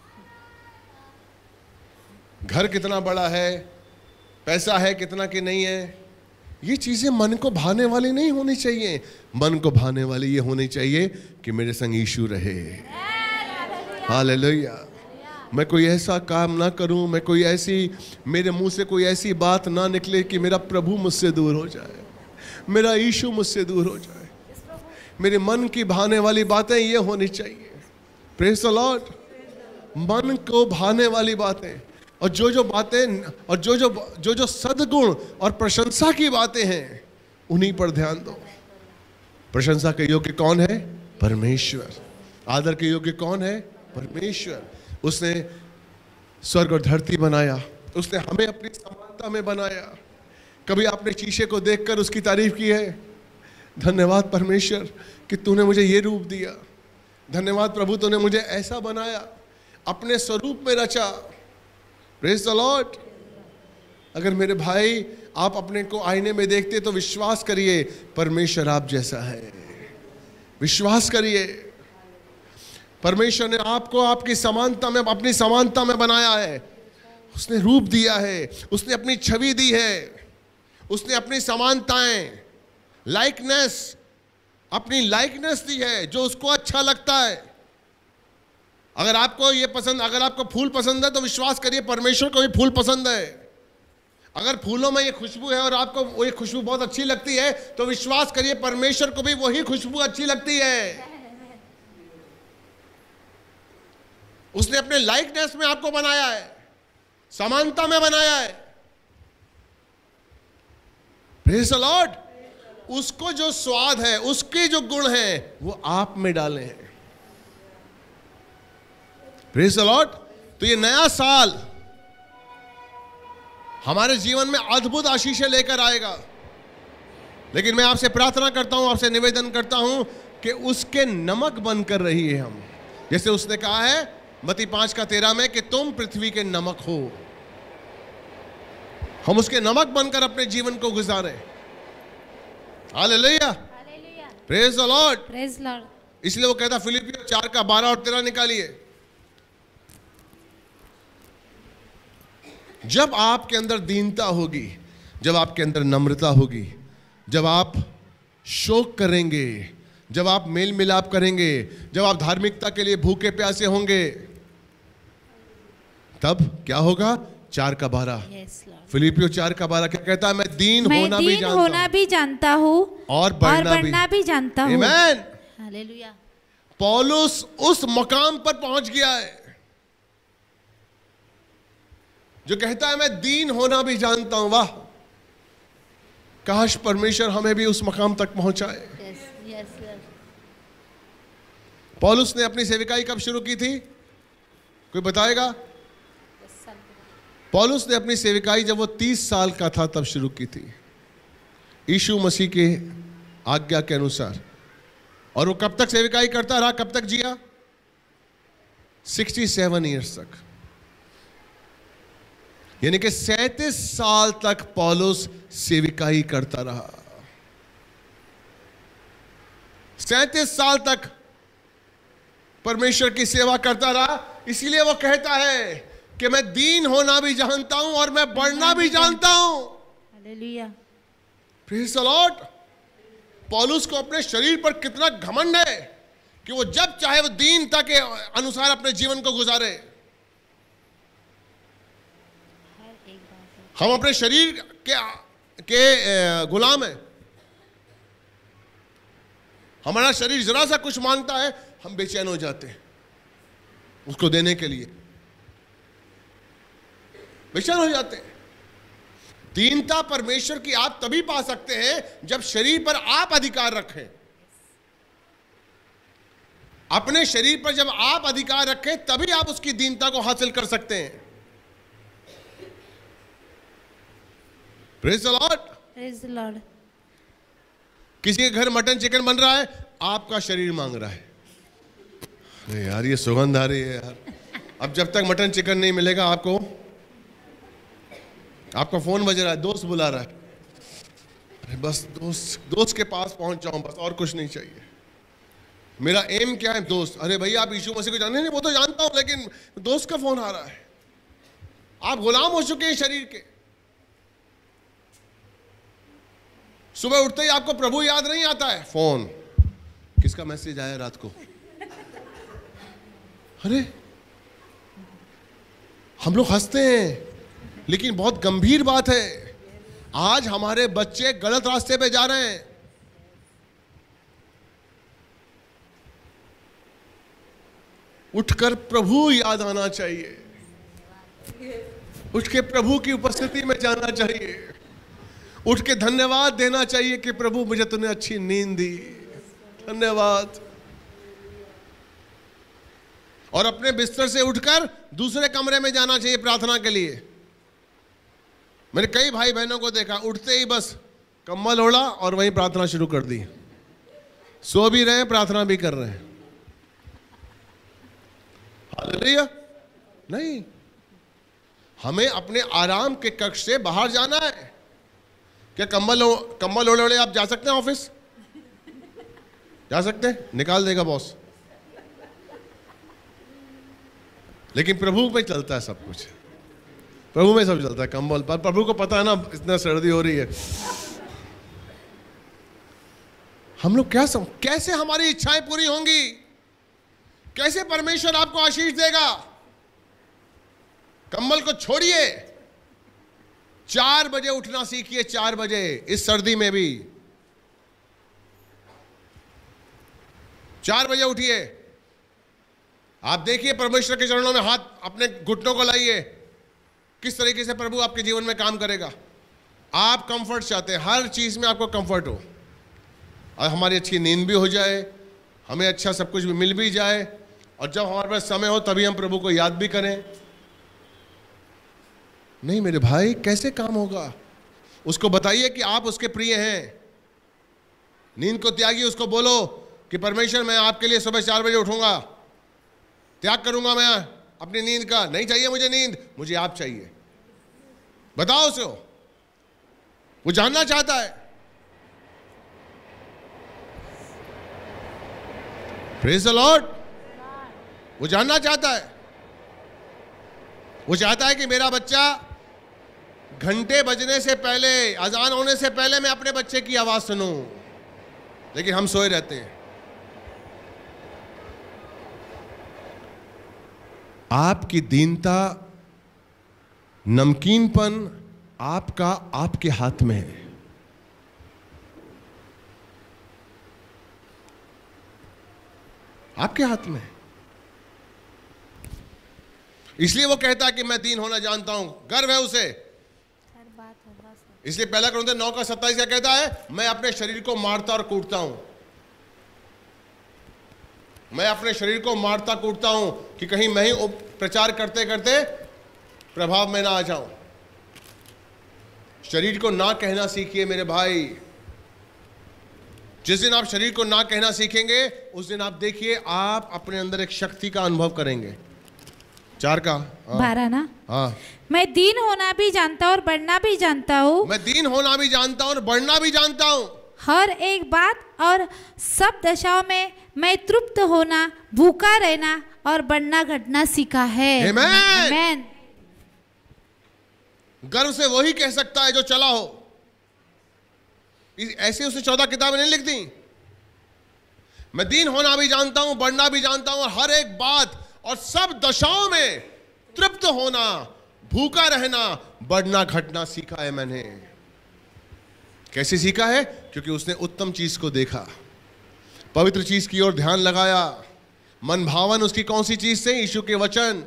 Speaker 1: घर कितना बड़ा है, पैसा है कितना कि नहीं है, ये चीजें मन को भाने वाली नहीं होनी चाहिए। मन को भाने वाली ये होनी चाहिए कि मेरे संग यीशु रहे। हालेलुया। मैं कोई ऐसा काम ना करूं, मैं कोई ऐसी, मेरे मुंह से कोई ऐसी बात ना निकले कि मेरा प्रभु मुझसे दूर हो जाए, मेरा यीशु मुझसे दूर हो जाए। मेरे मन की भाने वाली बातें ये होनी चाहिए। Praise the Lord. मन को भाने वाली बातें, और जो बातें और जो सद्गुण और प्रशंसा की बातें हैं उन्हीं पर ध्यान दो। प्रशंसा के योग्य कौन है? परमेश्वर। आदर के योग्य कौन है? परमेश्वर। उसने स्वर्ग और धरती बनाया, उसने हमें अपनी समानता में बनाया। कभी आपने शीशे को देखकर उसकी तारीफ की है? धन्यवाद परमेश्वर कि तूने मुझे ये रूप दिया। धन्यवाद प्रभु तूने मुझे ऐसा बनाया, अपने स्वरूप में रचा। Praise the Lord. अगर मेरे भाई आप अपने को आईने में देखते तो विश्वास करिए परमेश्वर आप जैसा है। विश्वास करिए, परमेश्वर ने आपको आपकी समानता में, अपनी समानता में बनाया है। उसने रूप दिया है, उसने अपनी छवि दी है, उसने अपनी समानताएं, लाइकनेस, अपनी लाइकनेस दी है जो उसको अच्छा लगता है। अगर आपको ये पसंद, अगर आपको फूल पसंद है तो विश्वास करिए परमेश्वर को भी फूल पसंद है। अगर फूलों में ये खुशबू है और आपको वो ये खुशबू बहुत अच्छी लगती है तो विश्वास करिए परमेश्वर को भी वही खुशबू अच्छी लगती है। उसने अपने लाइकनेस में आपको बनाया है, समानता में बनाया है। Praise the Lord. उसको जो स्वाद है, उसके जो गुण हैं वो आप में डाले हैं। Praise the Lord. तो ये नया साल हमारे जीवन में अद्भुत आशीषें लेकर आएगा, लेकिन मैं आपसे प्रार्थना करता हूं, आपसे निवेदन करता हूं कि उसके नमक बनकर रहिए हम। जैसे उसने कहा है मत्ती 5:13 में कि तुम पृथ्वी के नमक हो। हम उसके नमक बनकर अपने जीवन को गुजारें। हालेलुया। Praise the Lord.
Speaker 2: Praise Lord.
Speaker 1: इसलिए वो कहता फिलिपियों 4:12 और 13 निकालिए। जब आपके अंदर दीनता होगी, जब आपके अंदर नम्रता होगी, जब आप शोक करेंगे, जब आप मेल मिलाप करेंगे, जब आप धार्मिकता के लिए भूखे प्यासे होंगे, तब क्या होगा? 4:12। फिलिपियों 4:12 क्या कहता है? मैं दीन होना भी जानता हूँ और बढ़ना भी जानता हूँ। आमीन।
Speaker 2: हालेलुया।
Speaker 1: पौलुस उस मकाम पर पहुंच गया है जो कहता है मैं दीन होना भी जानता हूं। वाह, काश परमेश्वर हमें भी उस मकाम तक पहुंचाए। पौलुस ने अपनी सेविकाई कब शुरू की थी? कोई बताएगा? पौलुस ने अपनी सेविकाई जब वो 30 साल का था तब शुरू की थी, यीशु मसीह के आज्ञा के अनुसार। और वो कब तक सेविकाई करता रहा? कब तक जिया? 67 ईयर्स तक, यानी कि 37 साल तक पौलुस सेविकाई करता रहा। 37 साल तक परमेश्वर की सेवा करता रहा। इसीलिए वो कहता है कि मैं दीन होना भी जानता हूं और मैं बढ़ना भी जानता हूं।
Speaker 2: हालेलुया।
Speaker 1: Praise the Lord. पौलुस को अपने शरीर पर कितना घमंड है कि वो जब चाहे वो दीनता के अनुसार अपने जीवन को गुजारे। हम अपने शरीर के गुलाम हैं। हमारा शरीर जरा सा कुछ मांगता है, हम बेचैन हो जाते हैं उसको देने के लिए, बेचैन हो जाते हैं। दीनता परमेश्वर की आप तभी पा सकते हैं जब शरीर पर आप अधिकार रखें। अपने शरीर पर जब आप अधिकार रखें तभी आप उसकी दीनता को हासिल कर सकते हैं। Praise the Lord.
Speaker 2: Praise the Lord.
Speaker 1: किसी के घर मटन चिकन बन रहा है, आपका शरीर मांग रहा है, अरे यार ये सुगंध आ रही है यार। अब जब तक मटन चिकन नहीं मिलेगा आपको, आपका फोन बज रहा है, दोस्त बुला रहा है, अरे बस दोस्त के पास पहुंच जाऊं बस, और कुछ नहीं चाहिए। मेरा एम क्या है? दोस्त। अरे भैया आप यीशु मसीह को जानते नहीं? वो तो जानता हूं, लेकिन दोस्त का फोन आ रहा है। आप गुलाम हो चुके हैं शरीर के। सुबह उठते ही आपको प्रभु याद नहीं आता है, फोन, किसका मैसेज आया रात को। अरे हम लोग हंसते हैं, लेकिन बहुत गंभीर बात है। आज हमारे बच्चे गलत रास्ते पे जा रहे हैं। उठकर प्रभु याद आना चाहिए, उठ के प्रभु की उपस्थिति में जाना चाहिए, उठ के धन्यवाद देना चाहिए कि प्रभु मुझे तूने अच्छी नींद दी, धन्यवाद। और अपने बिस्तर से उठकर दूसरे कमरे में जाना चाहिए प्रार्थना के लिए। मैंने कई भाई बहनों को देखा, उठते ही बस कम्बल ओढ़ा और वहीं प्रार्थना शुरू कर दी। सो भी रहे हैं, प्रार्थना भी कर रहे हैं। हालेलुया। नहीं, हमें अपने आराम के कक्ष से बाहर जाना है। क्या कम्बल ओढ़े ओढ़े आप जा सकते हैं ऑफिस? जा सकते हैं? निकाल देगा बॉस। लेकिन प्रभु में चलता है सब कुछ, प्रभु में सब चलता है। कंबल पर प्रभु को पता है ना इतना सर्दी हो रही है। हम लोग कैसे हमारी इच्छाएं पूरी होंगी? कैसे परमेश्वर आपको आशीष देगा? कंबल को छोड़िए, 4 बजे उठना सीखिए। 4 बजे इस सर्दी में भी 4 बजे उठिए। आप देखिए परमेश्वर के चरणों में हाथ, अपने घुटनों को लाइए, किस तरीके से प्रभु आपके जीवन में काम करेगा। आप कंफर्ट चाहते हैं, हर चीज में आपको कंफर्ट हो, और हमारी अच्छी नींद भी हो जाए, हमें अच्छा सब कुछ भी मिल भी जाए, और जब हमारे पास समय हो तभी हम प्रभु को याद भी करें। नहीं मेरे भाई, कैसे काम होगा? उसको बताइए कि आप उसके प्रिय हैं। नींद को त्यागिए, उसको बोलो कि परमेश्वर मैं आपके लिए सुबह 4 बजे उठूंगा, त्याग करूंगा मैं अपनी नींद का। नहीं चाहिए मुझे नींद, मुझे आप चाहिए। बताओ उसे, वो जानना चाहता है। Praise the Lord. वो जानना चाहता है। वो चाहता है कि मेरा बच्चा घंटे बजने से पहले, अजान होने से पहले मैं अपने बच्चे की आवाज सुनूं, लेकिन हम सोए रहते हैं। आपकी दीनता, नमकीनपन आपका आपके हाथ में है। आपके हाथ में। इसलिए वो कहता है कि मैं दीन होना जानता हूं, गर्व है उसे। इसलिए पहला कुरिन्थियों 9:27 क्या कहता है? मैं अपने शरीर को मारता और कूटता हूं। मैं अपने शरीर को मारता कूटता हूं कि कहीं मैं ही प्रचार करते करते प्रभाव में ना आ जाऊं। शरीर को ना कहना सीखिए मेरे भाई। जिस दिन आप शरीर को ना कहना सीखेंगे, उस दिन आप देखिए आप अपने अंदर एक शक्ति का अनुभव करेंगे। 4 का
Speaker 2: 12 ना?
Speaker 1: हाँ।
Speaker 2: मैं दीन होना भी जानता और बढ़ना भी जानता हूँ।
Speaker 1: मैं दीन होना भी जानता हूँ और बढ़ना भी जानता हूँ।
Speaker 2: हर एक बात और सब दशाओं में मैं तृप्त होना, भूखा रहना और बढ़ना घटना सीखा है। आमेन।
Speaker 1: गर्व से वही कह सकता है जो चला हो। ऐसे उसने 14 किताबें नहीं लिख दी। मैं दीन होना भी जानता हूं, बढ़ना भी जानता हूं, और हर एक बात और सब दशाओं में तृप्त होना, भूखा रहना, बढ़ना घटना सीखा है मैंने। कैसे सीखा है? क्योंकि उसने उत्तम चीज को देखा, पवित्र चीज की ओर ध्यान लगाया। मन भावन उसकी कौन सी चीज से? यीशु के वचन।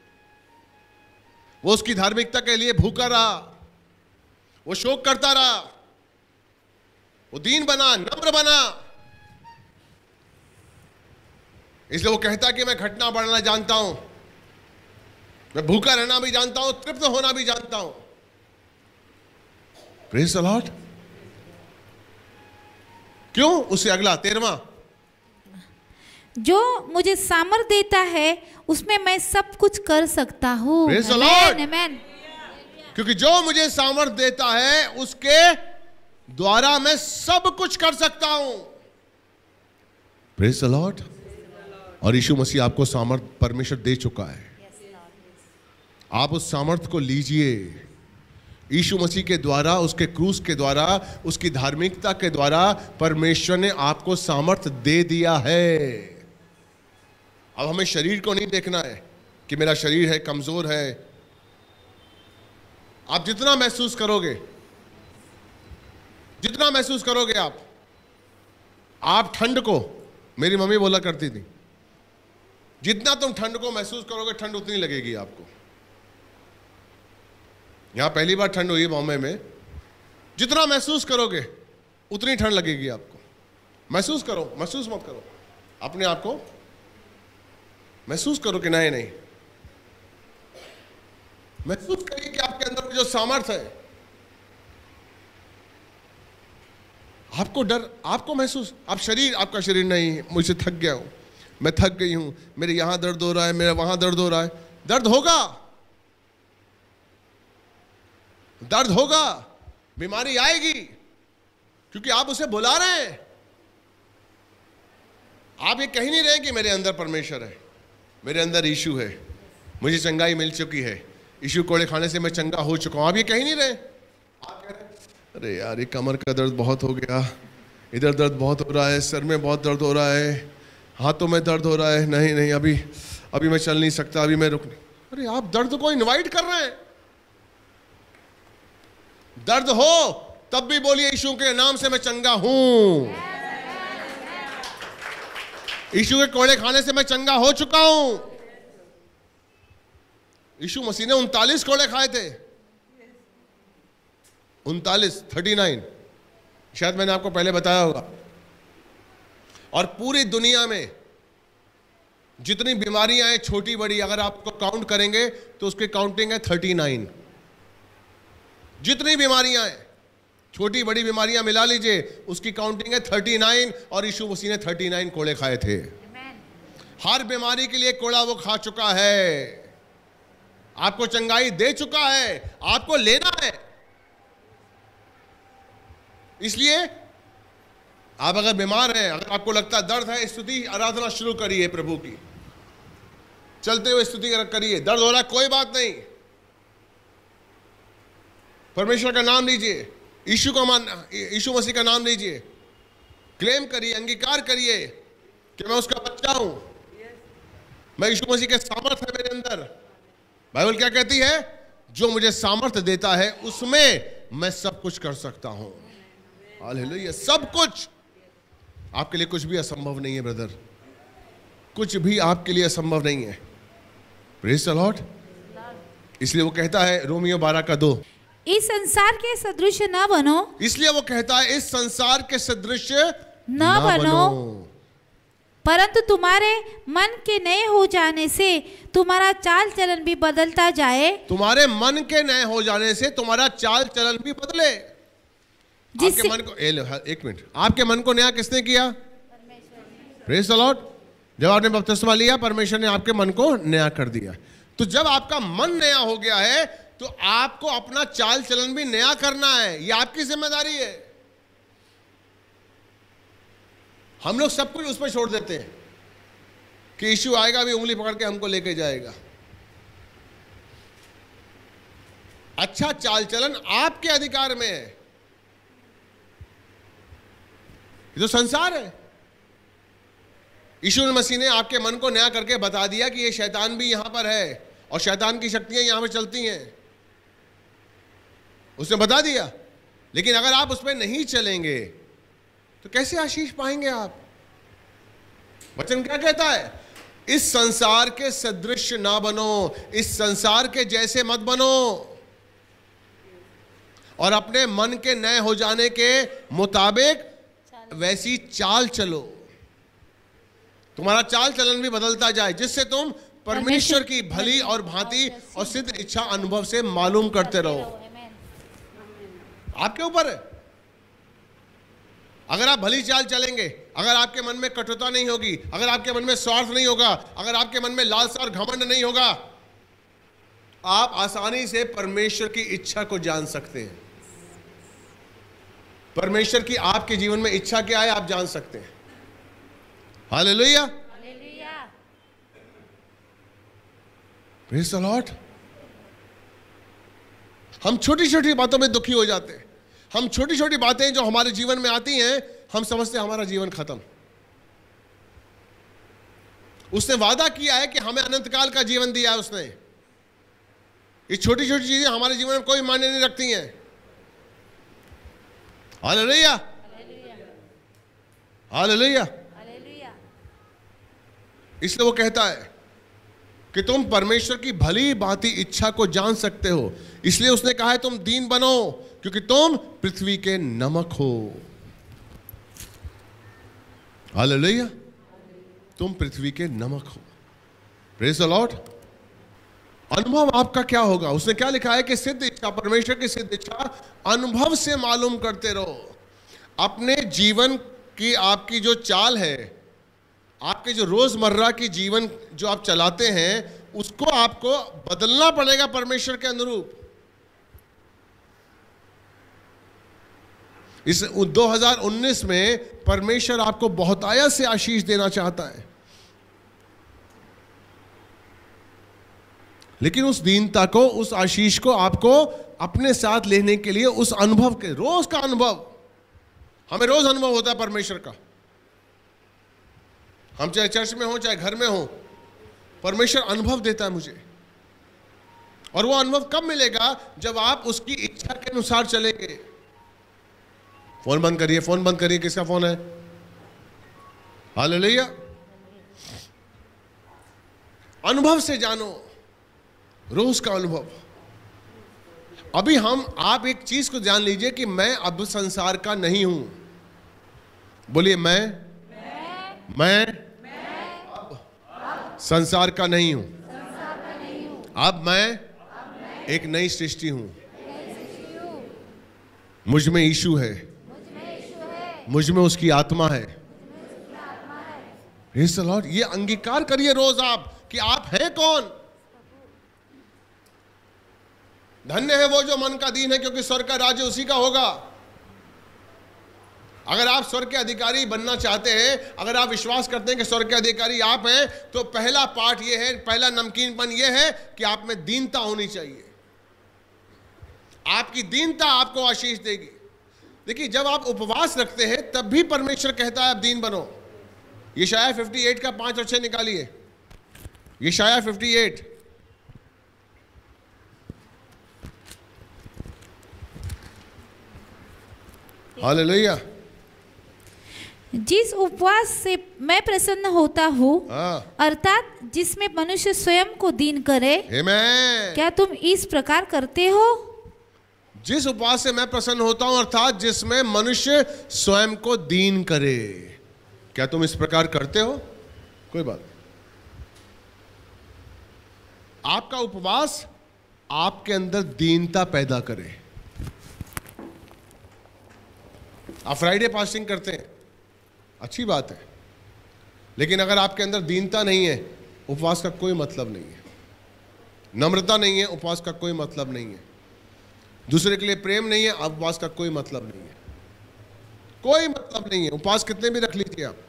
Speaker 1: वो उसकी धार्मिकता के लिए भूखा रहा, वो शोक करता रहा, वो दीन बना, नम्र बना। इसलिए वो कहता कि मैं घटना बढ़ना जानता हूं, मैं भूखा रहना भी जानता हूं, तृप्त होना भी जानता हूं। Praise the Lord. क्यों? उससे अगला 13वां,
Speaker 2: जो मुझे सामर्थ देता है उसमें मैं सब कुछ कर सकता हूँ।
Speaker 1: Praise the Lord.
Speaker 2: आमेन।
Speaker 1: क्योंकि जो मुझे सामर्थ देता है उसके द्वारा मैं सब कुछ कर सकता हूं। Praise the Lord. और यीशु मसीह आपको सामर्थ परमेश्वर दे चुका है। आप उस सामर्थ को लीजिए। यीशु मसीह के द्वारा, उसके क्रूस के द्वारा, उसकी धार्मिकता के द्वारा परमेश्वर ने आपको सामर्थ दे दिया है। अब हमें शरीर को नहीं देखना है कि मेरा शरीर है, कमजोर है। आप जितना महसूस करोगे, जितना महसूस करोगे आप ठंड को, मेरी मम्मी बोला करती थी, जितना तुम ठंड को महसूस करोगे ठंड उतनी लगेगी आपको। यहां पहली बार ठंड हुई बॉम्बे में, जितना महसूस करोगे उतनी ठंड लगेगी आपको। महसूस करो, महसूस मत करो, अपने आप को महसूस करो कि नहीं, महसूस करिए कि आपके अंदर जो सामर्थ्य है, आपको डर, आपको महसूस, आप शरीर, आपका शरीर नहीं, मुझसे थक गया हूं, मैं थक गई हूं, मेरे यहां दर्द हो रहा है, मेरा वहां दर्द हो रहा है। दर्द होगा, दर्द होगा, बीमारी आएगी, क्योंकि आप उसे बुला रहे हैं। आप ये कह नहीं रहे कि मेरे अंदर परमेश्वर है, मेरे अंदर यीशु है, मुझे चंगाई मिल चुकी है, यीशु कोड़े खाने से मैं चंगा हो चुका हूं। आप ये कह नहीं रहे। आप कह रहे अरे यार ये कमर का दर्द बहुत हो गया, इधर दर्द बहुत हो रहा है, सर में बहुत दर्द हो रहा है, हाथों में दर्द हो रहा है, नहीं अभी मैं चल नहीं सकता, अभी मैं रुक नहीं। अरे आप दर्द को इनवाइट कर रहे हैं। दर्द हो तब भी बोलिए यीशु के नाम से मैं चंगा हूं, यीशु के कोड़े खाने से मैं चंगा हो चुका हूं। यीशु मसीह ने 39 कोड़े खाए थे, 39 शायद मैंने आपको पहले बताया होगा। और पूरी दुनिया में जितनी बीमारियां हैं छोटी बड़ी, अगर आपको काउंट करेंगे तो उसकी काउंटिंग है 39। जितनी बीमारियां हैं छोटी बड़ी बीमारियां मिला लीजिए, उसकी काउंटिंग है 39। और यीशु मसीह ने 39 कोड़े खाए थे। हर बीमारी के लिए कोड़ा वो खा चुका है, आपको चंगाई दे चुका है, आपको लेना है। इसलिए आप अगर बीमार हैं, अगर आपको लगता है दर्द है, स्तुति आराधना शुरू करिए, प्रभु की चलते हुए स्तुति करिए। दर्द हो रहा है, कोई बात नहीं, परमेश्वर का नाम लीजिए, यीशु मसीह का नाम लीजिए, क्लेम करिए, अंगीकार करिए कि मैं उसका बच्चा हूं, मैं यीशु मसीह के सामर्थ्य है मेरे अंदर। बाइबल क्या कहती है? जो मुझे सामर्थ्य देता है उसमें मैं सब कुछ कर सकता हूं। हालेलुया। सब कुछ, आपके लिए कुछ भी असंभव नहीं है ब्रदर, कुछ भी आपके लिए असंभव नहीं है। Praise the Lord. इसलिए वो कहता है रोमियो 12:2,
Speaker 2: इस संसार के सदृश न बनो।
Speaker 1: इसलिए वो कहता है इस संसार के सदृश
Speaker 2: न बनो, परंतु तुम्हारे मन के नए हो जाने से तुम्हारा चाल चलन भी बदलता जाए।
Speaker 1: तुम्हारे मन के नए हो जाने से तुम्हारा चाल चलन भी बदले। आपके मन को, एक मिनट, आपके मन को नया किसने किया? Praise the Lord. जब आपने बपतिस्मा लिया, परमेश्वर ने आपके मन को नया कर दिया। तो जब आपका मन नया हो गया है तो आपको अपना चाल चलन भी नया करना है, ये आपकी जिम्मेदारी है। हम लोग सब कुछ उस पर छोड़ देते हैं कि यीशु आएगा भी उंगली पकड़ के हमको लेके जाएगा। अच्छा चाल चलन आपके अधिकार में है, ये तो संसार है। यीशु मसीह ने आपके मन को नया करके बता दिया कि ये शैतान भी यहां पर है और शैतान की शक्तियां यहां पर चलती हैं, उसने बता दिया। लेकिन अगर आप उसमें नहीं चलेंगे तो कैसे आशीष पाएंगे आप? वचन क्या कहता है? इस संसार के सदृश ना बनो, इस संसार के जैसे मत बनो, और अपने मन के नए हो जाने के मुताबिक वैसी चाल चलो। तुम्हारा चाल चलन भी बदलता जाए, जिससे तुम परमेश्वर की भली और भांति और सिद्ध इच्छा अनुभव से मालूम करते रहो। आपके ऊपर है। अगर आप भली चाल चलेंगे, अगर आपके मन में कटुता नहीं होगी, अगर आपके मन में स्वार्थ नहीं होगा, अगर आपके मन में लालसा और घमंड नहीं होगा, आप आसानी से परमेश्वर की इच्छा को जान सकते हैं। परमेश्वर की आपके जीवन में इच्छा क्या है आप जान सकते हैं। हालेलुया, प्रेज़ द लॉर्ड। हम छोटी छोटी बातों में दुखी हो जाते हैं। हम छोटी छोटी बातें जो हमारे जीवन में आती हैं, हम समझते हैं हमारा जीवन खत्म। उसने वादा किया है कि हमें अनंत काल का जीवन दिया है उसने। ये छोटी छोटी चीजें हमारे जीवन में कोई मायने नहीं रखती हैं। हालेलुया, हालेलुया। इसलिए वो कहता है कि तुम परमेश्वर की भली भांति इच्छा को जान सकते हो। इसलिए उसने कहा है तुम दीन बनो, क्योंकि तुम पृथ्वी के नमक हो। हालेलुया, तुम पृथ्वी के नमक हो। Praise the Lord. अनुभव आपका क्या होगा? उसने क्या लिखा है कि सिद्ध इच्छा, परमेश्वर की सिद्ध इच्छा अनुभव से मालूम करते रहो। अपने जीवन की आपकी जो चाल है, आपके जो रोजमर्रा की जीवन जो आप चलाते हैं, उसको आपको बदलना पड़ेगा परमेश्वर के अनुरूप। इस 2019 में परमेश्वर आपको बहुतायत से आशीष देना चाहता है, लेकिन उस दीनता को, उस आशीष को आपको अपने साथ लेने के लिए उस अनुभव के, रोज का अनुभव, हमें रोज अनुभव होता है परमेश्वर का। हम चाहे चर्च में हो चाहे घर में हो, परमेश्वर अनुभव देता है मुझे। और वो अनुभव कब मिलेगा? जब आप उसकी इच्छा के अनुसार चलेंगे। फोन बंद करिए, फोन बंद करिए। किसका फोन है? हालेलुया। अनुभव से जानो, रोज का अनुभव। अभी आप एक चीज को जान लीजिए कि मैं अब संसार का नहीं हूं। बोलिए, मैं अब संसार का नहीं हूं। अब मैं एक नई सृष्टि हूं। मुझ में यीशु है, मुझ में उसकी आत्मा है। Praise the Lord. ये अंगीकार करिए रोज आप कि आप हैं कौन। धन्य है वो जो मन का दीन है, क्योंकि स्वर्ग का राज्य उसी का होगा। अगर आप स्वर्ग के अधिकारी बनना चाहते हैं, अगर आप विश्वास करते हैं कि स्वर्ग के अधिकारी आप हैं, तो पहला पाठ ये है, पहला नमकीनपन ये है कि आप में दीनता होनी चाहिए। आपकी दीनता आपको आशीष देगी। देखिए, जब आप उपवास रखते हैं तब भी परमेश्वर कहता है आप दीन बनो। यशायाह 58 का 5 और 6 निकालिए। यशायाह 58। हालेलुया।
Speaker 2: जिस उपवास से मैं प्रसन्न होता हूँ, अर्थात जिसमें मनुष्य स्वयं को दीन करे, क्या तुम इस प्रकार करते हो?
Speaker 1: जिस उपवास से मैं प्रसन्न होता हूं, अर्थात जिसमें मनुष्य स्वयं को दीन करे, क्या तुम इस प्रकार करते हो? कोई बात नहीं। आपका उपवास आपके अंदर दीनता पैदा करे। आप फ्राइडे फास्टिंग करते हैं, अच्छी बात है, लेकिन अगर आपके अंदर दीनता नहीं है, उपवास का कोई मतलब नहीं है। नम्रता नहीं है, उपवास का कोई मतलब नहीं है। दूसरे के लिए प्रेम नहीं है, उपवास का कोई मतलब नहीं है। कोई मतलब नहीं है। उपवास कितने भी रख लीजिए आप,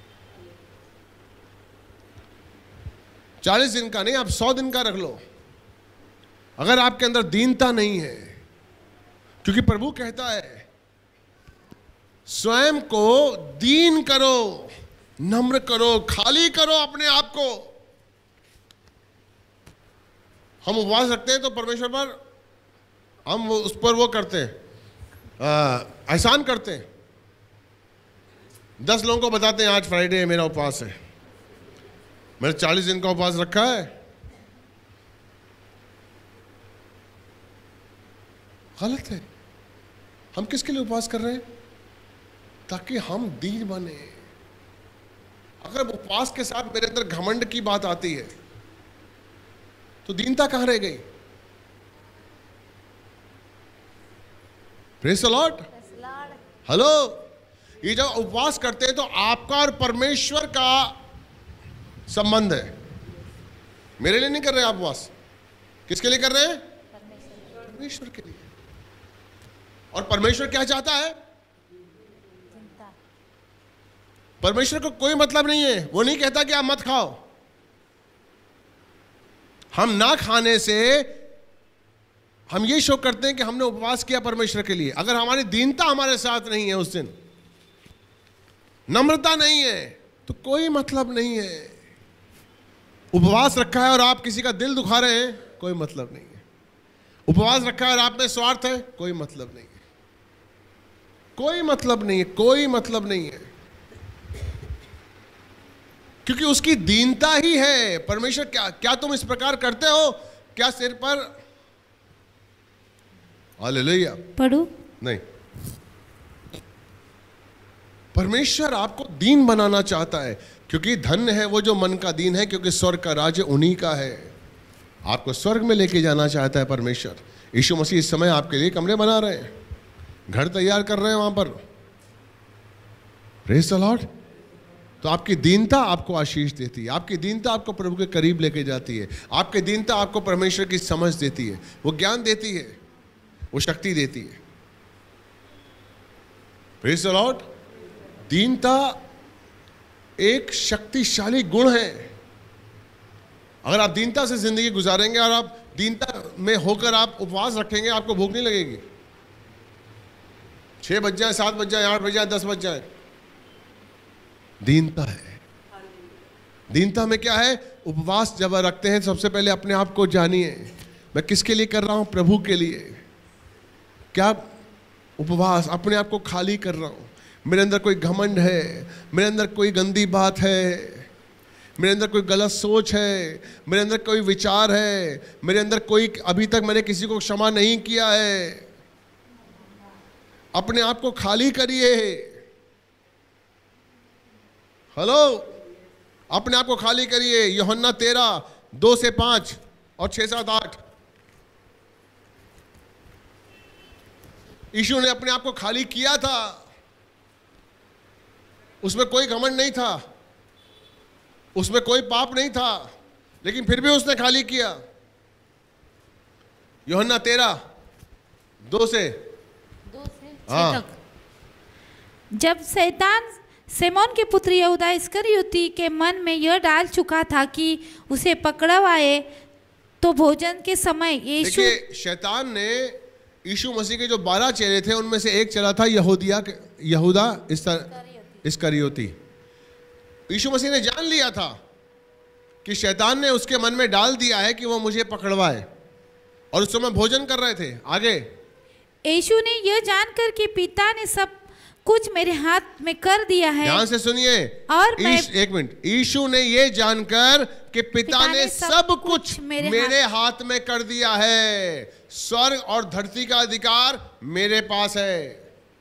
Speaker 1: 40 दिन का नहीं, आप 100 दिन का रख लो, अगर आपके अंदर दीनता नहीं है। क्योंकि प्रभु कहता है स्वयं को दीन करो, नम्र करो, खाली करो अपने आप को। हम उपवास रखते हैं तो परमेश्वर पर हम उस पर वो करते हैं, एहसान करते हैं। 10 लोगों को बताते हैं आज फ्राइडे है, मेरा उपवास है, मैंने 40 दिन का उपवास रखा है। गलत है। हम किसके लिए उपवास कर रहे हैं? ताकि हम दीन बने। अगर उपवास के साथ मेरे अंदर घमंड की बात आती है तो दीनता कहां रह गई? Praise the Lord. हेलो, ये जब उपवास करते हैं तो आपका और परमेश्वर का संबंध है। मेरे लिए नहीं कर रहे आप उपवास, किसके लिए कर रहे हैं? परमेश्वर के लिए। और परमेश्वर क्या चाहता है? परमेश्वर को कोई मतलब नहीं है, वो नहीं कहता कि आप मत खाओ। हम ना खाने से हम ये शो करते हैं कि हमने उपवास किया परमेश्वर के लिए। अगर हमारी दीनता हमारे साथ नहीं है, उस दिन नम्रता नहीं है, तो कोई मतलब नहीं है। उपवास रखा है और आप किसी का दिल दुखा रहे हैं, कोई मतलब नहीं है। उपवास रखा है और आप में स्वार्थ है, कोई मतलब नहीं है, कोई मतलब नहीं है, कोई मतलब नहीं है। क्योंकि उसकी दीनता ही है। परमेश्वर क्या तुम इस प्रकार करते हो? क्या सिर पर हालेलुया
Speaker 2: पढ़ू?
Speaker 1: नहीं, परमेश्वर आपको दीन बनाना चाहता है, क्योंकि धन्य है वो जो मन का दीन है, क्योंकि स्वर्ग का राज्य उन्हीं का है। आपको स्वर्ग में लेके जाना चाहता है परमेश्वर। यीशु मसीह इस समय आपके लिए कमरे बना रहे हैं, घर तैयार कर रहे हैं वहां पर। Praise the Lord. तो आपकी दीनता आपको आशीष देती है, आपकी दीनता आपको प्रभु के करीब लेके जाती है, आपकी दीनता आपको परमेश्वर की समझ देती है, वो ज्ञान देती है, वो शक्ति देती है। Praise the Lord. दीनता एक शक्तिशाली गुण है। अगर आप दीनता से जिंदगी गुजारेंगे और आप दीनता में होकर आप उपवास रखेंगे, आपको भूख नहीं लगेगी। 6 बज जाए, 7 बज जाए, 8 बज जाए, 10 बज जाए, दीनता है। दीनता में क्या है? उपवास जब रखते हैं, सबसे पहले अपने आप को जानिए, मैं किसके लिए कर रहा हूं? प्रभु के लिए। क्या उपवास? अपने आप को खाली कर रहा हूं। मेरे अंदर कोई घमंड है, मेरे अंदर कोई गंदी बात है, मेरे अंदर कोई गलत सोच है, मेरे अंदर कोई विचार है, मेरे अंदर कोई, अभी तक मैंने किसी को क्षमा नहीं किया है। अपने आप को खाली करिए। हेलो, अपने आप को खाली करिए। यूहन्ना 13, 2 से 5 और 6, 7, 8। यीशु ने अपने आप को खाली किया था, उसमें कोई घमंड नहीं था, उसमें कोई पाप नहीं था, लेकिन फिर भी उसने खाली किया। यूहन्ना 13, 2 से
Speaker 2: 6 तक। जब शैतान सिमोन के पुत्र यहूदा इस्करियोती के मन में यह डाल चुका था कि उसे पकड़वाए, तो भोजन के समय यीशु,
Speaker 1: देखिए, शैतान ने यीशु मसीह के जो 12 चेले थे, उनमें से एक चला था यहूदा इस्करियोती। यीशु मसीह ने जान लिया था कि शैतान ने उसके मन में डाल दिया है कि वो मुझे पकड़वाए, और उस समय भोजन कर रहे थे। आगे,
Speaker 2: यीशु ने यह जानकर कि पिता ने सब कुछ मेरे हाथ में कर दिया है।
Speaker 1: ध्यान से सुनिए,
Speaker 2: और
Speaker 1: एक मिनट। यीशु ने ये जानकर कि पिता ने सब कुछ मेरे हाथ में कर दिया है, स्वर्ग और धरती का अधिकार मेरे पास है।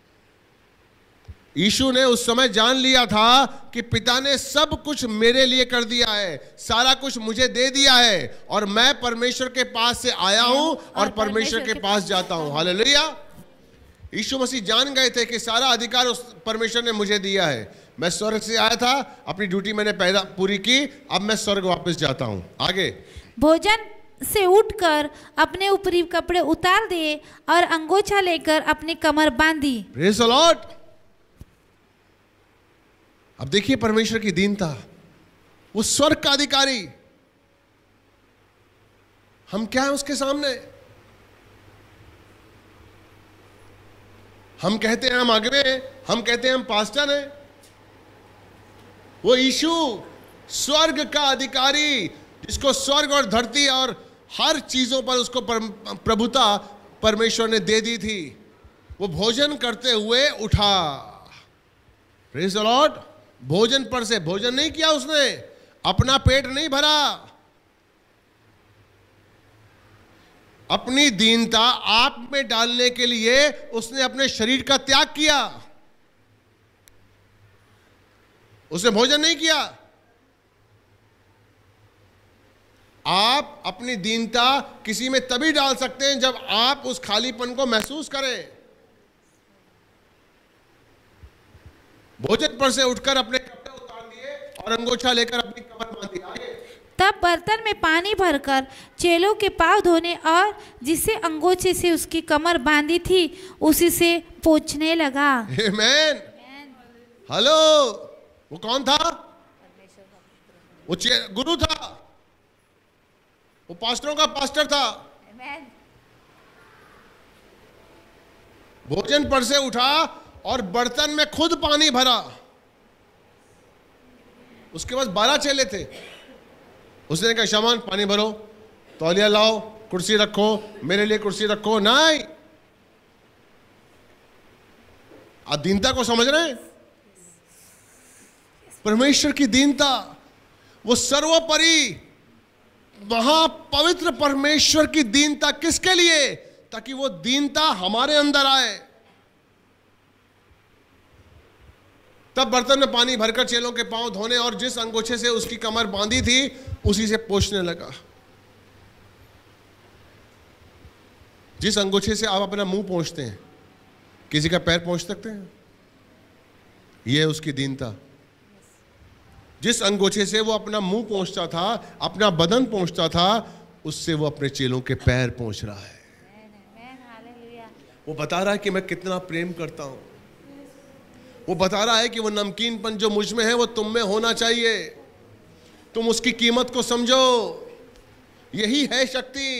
Speaker 1: यीशु ने उस समय जान लिया था कि पिता ने सब कुछ मेरे लिए कर दिया है, सारा कुछ मुझे दे दिया है, और मैं परमेश्वर के पास से आया हूं और परमेश्वर के पास जाता हूं। हालेलुया। यीशु मसीह जान गए थे कि सारा अधिकार उस परमेश्वर ने मुझे दिया है। मैं स्वर्ग से आया था, अपनी ड्यूटी मैंने पहला पूरी की, अब मैं स्वर्ग वापस जाता हूं। आगे,
Speaker 2: भोजन से उठकर अपने ऊपरी कपड़े उतार दिए और अंगोछा लेकर अपनी कमर बांधी।
Speaker 1: Praise the Lord. अब देखिए परमेश्वर की दीनता, वो स्वर्ग का अधिकारी, हम क्या है उसके सामने? हम कहते हैं हम आगे हैं, हम कहते हैं हम पास्टर हैं। वो यीशु स्वर्ग का अधिकारी, जिसको स्वर्ग और धरती और हर चीजों पर उसको प्रभुता परमेश्वर ने दे दी थी, वो भोजन करते हुए उठा। Praise the Lord. भोजन पर से भोजन नहीं किया उसने, अपना पेट नहीं भरा, अपनी दीनता आप में डालने के लिए उसने अपने शरीर का त्याग किया। उसने भोजन नहीं किया। आप अपनी दीनता किसी में तभी डाल सकते हैं जब आप उस खालीपन को महसूस करें। भोजन पर से उठकर अपने कपड़े उतार दिए और अंगोछा लेकर अपनी कमर बांधी। आगे,
Speaker 2: तब बर्तन में पानी भरकर चेलों के पांव धोने और जिससे अंगोछे से उसकी कमर बांधी थी उसी से पोंछने लगा।
Speaker 1: आमेन। हेलो, वो कौन था? वो गुरु था, वो पास्टरों का पास्टर था। भोजन पर से उठा और बर्तन में खुद पानी भरा। उसके पास 12 चेले थे। उसने कहा शमौन पानी भरो, तौलिया लाओ, कुर्सी रखो, मेरे लिए कुर्सी रखो। नहीं, आप दीनता को समझ रहे हैं? परमेश्वर की दीनता, वो सर्वोपरि महापवित्र परमेश्वर की दीनता किसके लिए? ताकि वो दीनता हमारे अंदर आए। तब बर्तन में पानी भरकर चेलों के पांव धोने और जिस अंगोछे से उसकी कमर बांधी थी उसी से पोंछने लगा। जिस अंगोछे से आप अपना मुंह पोंछते हैं, किसी का पैर पोंछ सकते हैं? यह है उसकी दीनता। जिस अंगोछे से वो अपना मुंह पोंछता था, अपना बदन पोंछता था, उससे वो अपने चेलों के पैर पोंछ रहा है। वो बता रहा है कि मैं कितना प्रेम करता हूं। वो बता रहा है कि वो नमकीनपन जो मुझ में है वो तुम में होना चाहिए। तुम उसकी कीमत को समझो, यही है शक्ति।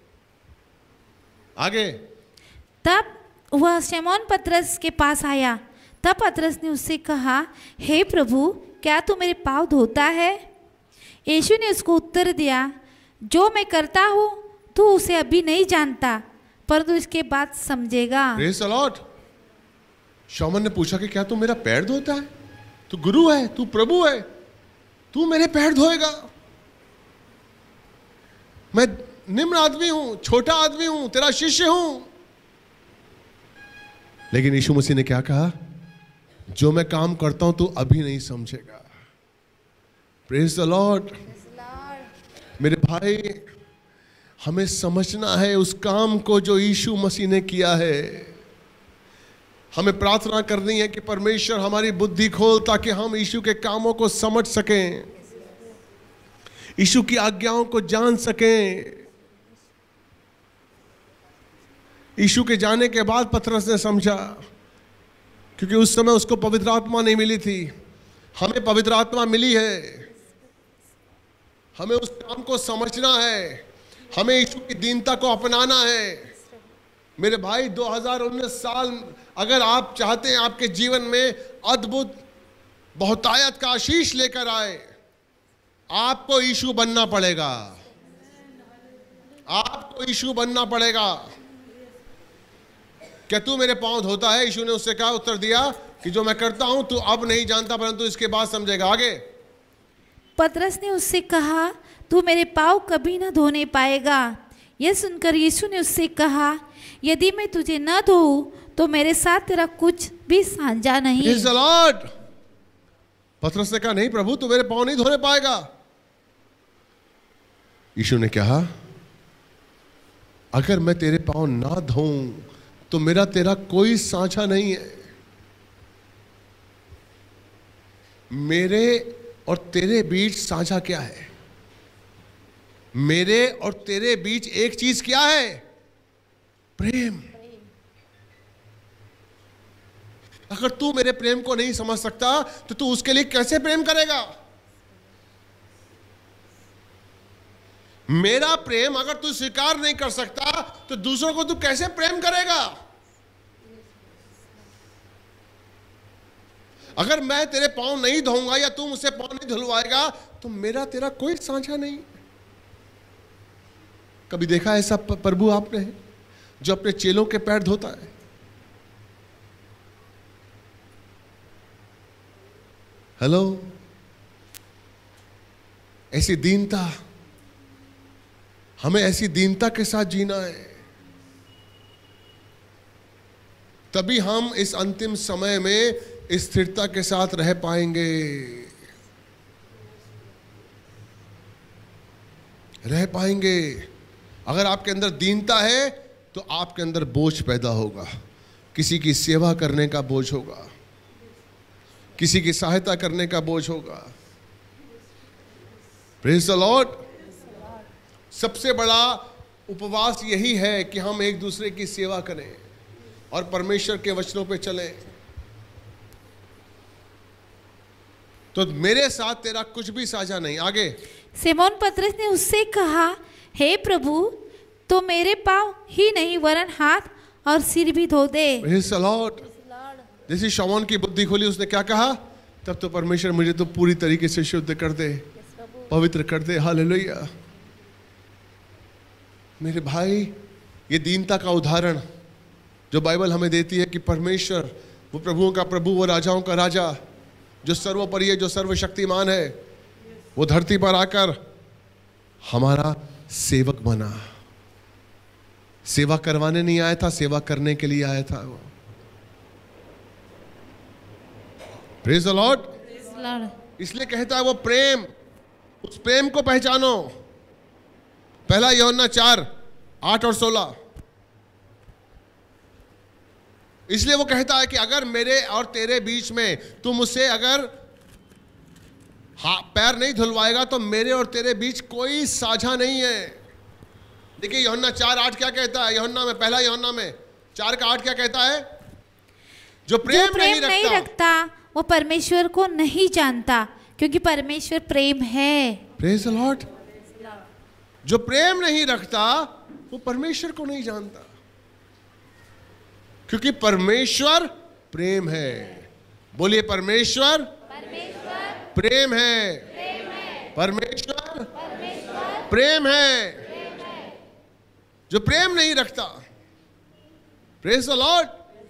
Speaker 1: आगे,
Speaker 2: तब वह शमौन पतरस के पास आया। तब पतरस ने उससे कहा, हे प्रभु, क्या तू मेरे पाँव धोता है? यीशु ने उसको उत्तर दिया, जो मैं करता हूँ तू उसे अभी नहीं जानता, परंतु इसके बाद समझेगा।
Speaker 1: Praise the Lord. शमौन ने पूछा कि क्या तू मेरा पैर धोता है? तू गुरु है, तू प्रभु है, तू मेरे पैर धोएगा? मैं निम्न आदमी हूं, छोटा आदमी हूं, तेरा शिष्य हूं। लेकिन यीशु मसीह ने क्या कहा? जो मैं काम करता हूं तू अभी नहीं समझेगा। Praise the Lord. मेरे भाई, हमें समझना है उस काम को जो यीशु मसीह ने किया है। हमें प्रार्थना करनी है कि परमेश्वर हमारी बुद्धि खोल ताकि हम यीशु के कामों को समझ सकें, यीशु की आज्ञाओं को जान सकें। यीशु के जाने के बाद पतरस ने समझा, क्योंकि उस समय उसको पवित्र आत्मा नहीं मिली थी। हमें पवित्र आत्मा मिली है। हमें उस काम को समझना है, हमें यीशु की दीनता को अपनाना है। मेरे भाई, 2019 साल अगर आप चाहते हैं आपके जीवन में अद्भुत बहुतायत का आशीष लेकर आए, आपको यीशु बनना पड़ेगा। आपको यीशु बनना पड़ेगा। क्या तू मेरे पांव धोता है? यीशु ने उससे कहा, उत्तर दिया कि जो मैं करता हूं तू अब नहीं जानता, परंतु इसके बाद समझेगा। आगे,
Speaker 2: पतरस ने उससे कहा, तू मेरे पाँव कभी न धोने पाएगा। यह सुनकर यीशु ने उससे कहा, यदि मैं तुझे न धोऊं तो मेरे साथ तेरा कुछ भी साझा नहीं।
Speaker 1: Praise the Lord. पतरस ने कहा, नहीं प्रभु, तू मेरे पाँव नहीं धोने पाएगा। यीशु ने कहा, अगर मैं तेरे पाँव ना धोऊं तो मेरा तेरा कोई साझा नहीं है। मेरे और तेरे बीच साझा क्या है? मेरे और तेरे बीच एक चीज क्या है? प्रेम। अगर तू मेरे प्रेम को नहीं समझ सकता तो तू उसके लिए कैसे प्रेम करेगा? मेरा प्रेम अगर तू स्वीकार नहीं कर सकता तो दूसरों को तू कैसे प्रेम करेगा? अगर मैं तेरे पांव नहीं धोऊंगा या तू मुझसे पांव नहीं धुलवाएगा तो मेरा तेरा कोई साझा नहीं। कभी देखा ऐसा प्रभु आपने जो अपने चेलों के पैर धोता है? हेलो, ऐसी दीनता, हमें ऐसी दीनता के साथ जीना है, तभी हम इस अंतिम समय में स्थिरता के साथ रह पाएंगे। अगर आपके अंदर दीनता है तो आपके अंदर बोझ पैदा होगा, किसी की सेवा करने का बोझ होगा, किसी की सहायता करने का बोझ होगा। Praise the Lord. सबसे बड़ा उपवास यही है कि हम एक दूसरे की सेवा करें और परमेश्वर के वचनों पे चलें। तो मेरे साथ तेरा कुछ भी साझा नहीं। आगे
Speaker 2: सिमोन पतरस ने उससे कहा, हे प्रभु, तो मेरे पाँव ही नहीं वरन हाथ और सिर भी धो दे।
Speaker 1: Praise the Lord. जैसे शमौन की बुद्धि खुली, उसने क्या कहा, तब तो परमेश्वर मुझे तो पूरी तरीके से शुद्ध कर दे, पवित्र कर दे। हालेलुया। मेरे भाई, ये दीनता का उदाहरण जो बाइबल हमें देती है कि परमेश्वर वो प्रभुओं का प्रभु, वो राजाओं का राजा, जो सर्वोपरि है, जो सर्वशक्तिमान है, वो धरती पर आकर हमारा सेवक बना। सेवा करवाने नहीं आया था, सेवा करने के लिए आया था वो। Praise the Lord. इसलिए कहता है वो प्रेम, उस प्रेम को पहचानो। पहला यूहन्ना 4:8 और 16। इसलिए वो कहता है कि अगर मेरे और तेरे बीच में तू मुझसे अगर पैर नहीं धुलवाएगा तो मेरे और तेरे बीच कोई साझा नहीं है। देखिए यूहन्ना 4:8 क्या कहता है। यूहन्ना में, पहला यूहन्ना में 4:8 क्या कहता है, जो प्रेम नहीं रखता
Speaker 2: वो परमेश्वर को नहीं जानता, क्योंकि परमेश्वर प्रेम है।
Speaker 1: Praise the Lord. जो प्रेम नहीं रखता वो परमेश्वर को नहीं जानता, क्योंकि परमेश्वर प्रेम है। बोलिए परमेश्वर प्रेम है। परमेश्वर प्रेम है। जो प्रेम नहीं रखता, प्रेज़ द लॉर्ड।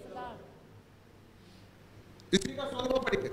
Speaker 1: इसी का सवाल पढ़िए।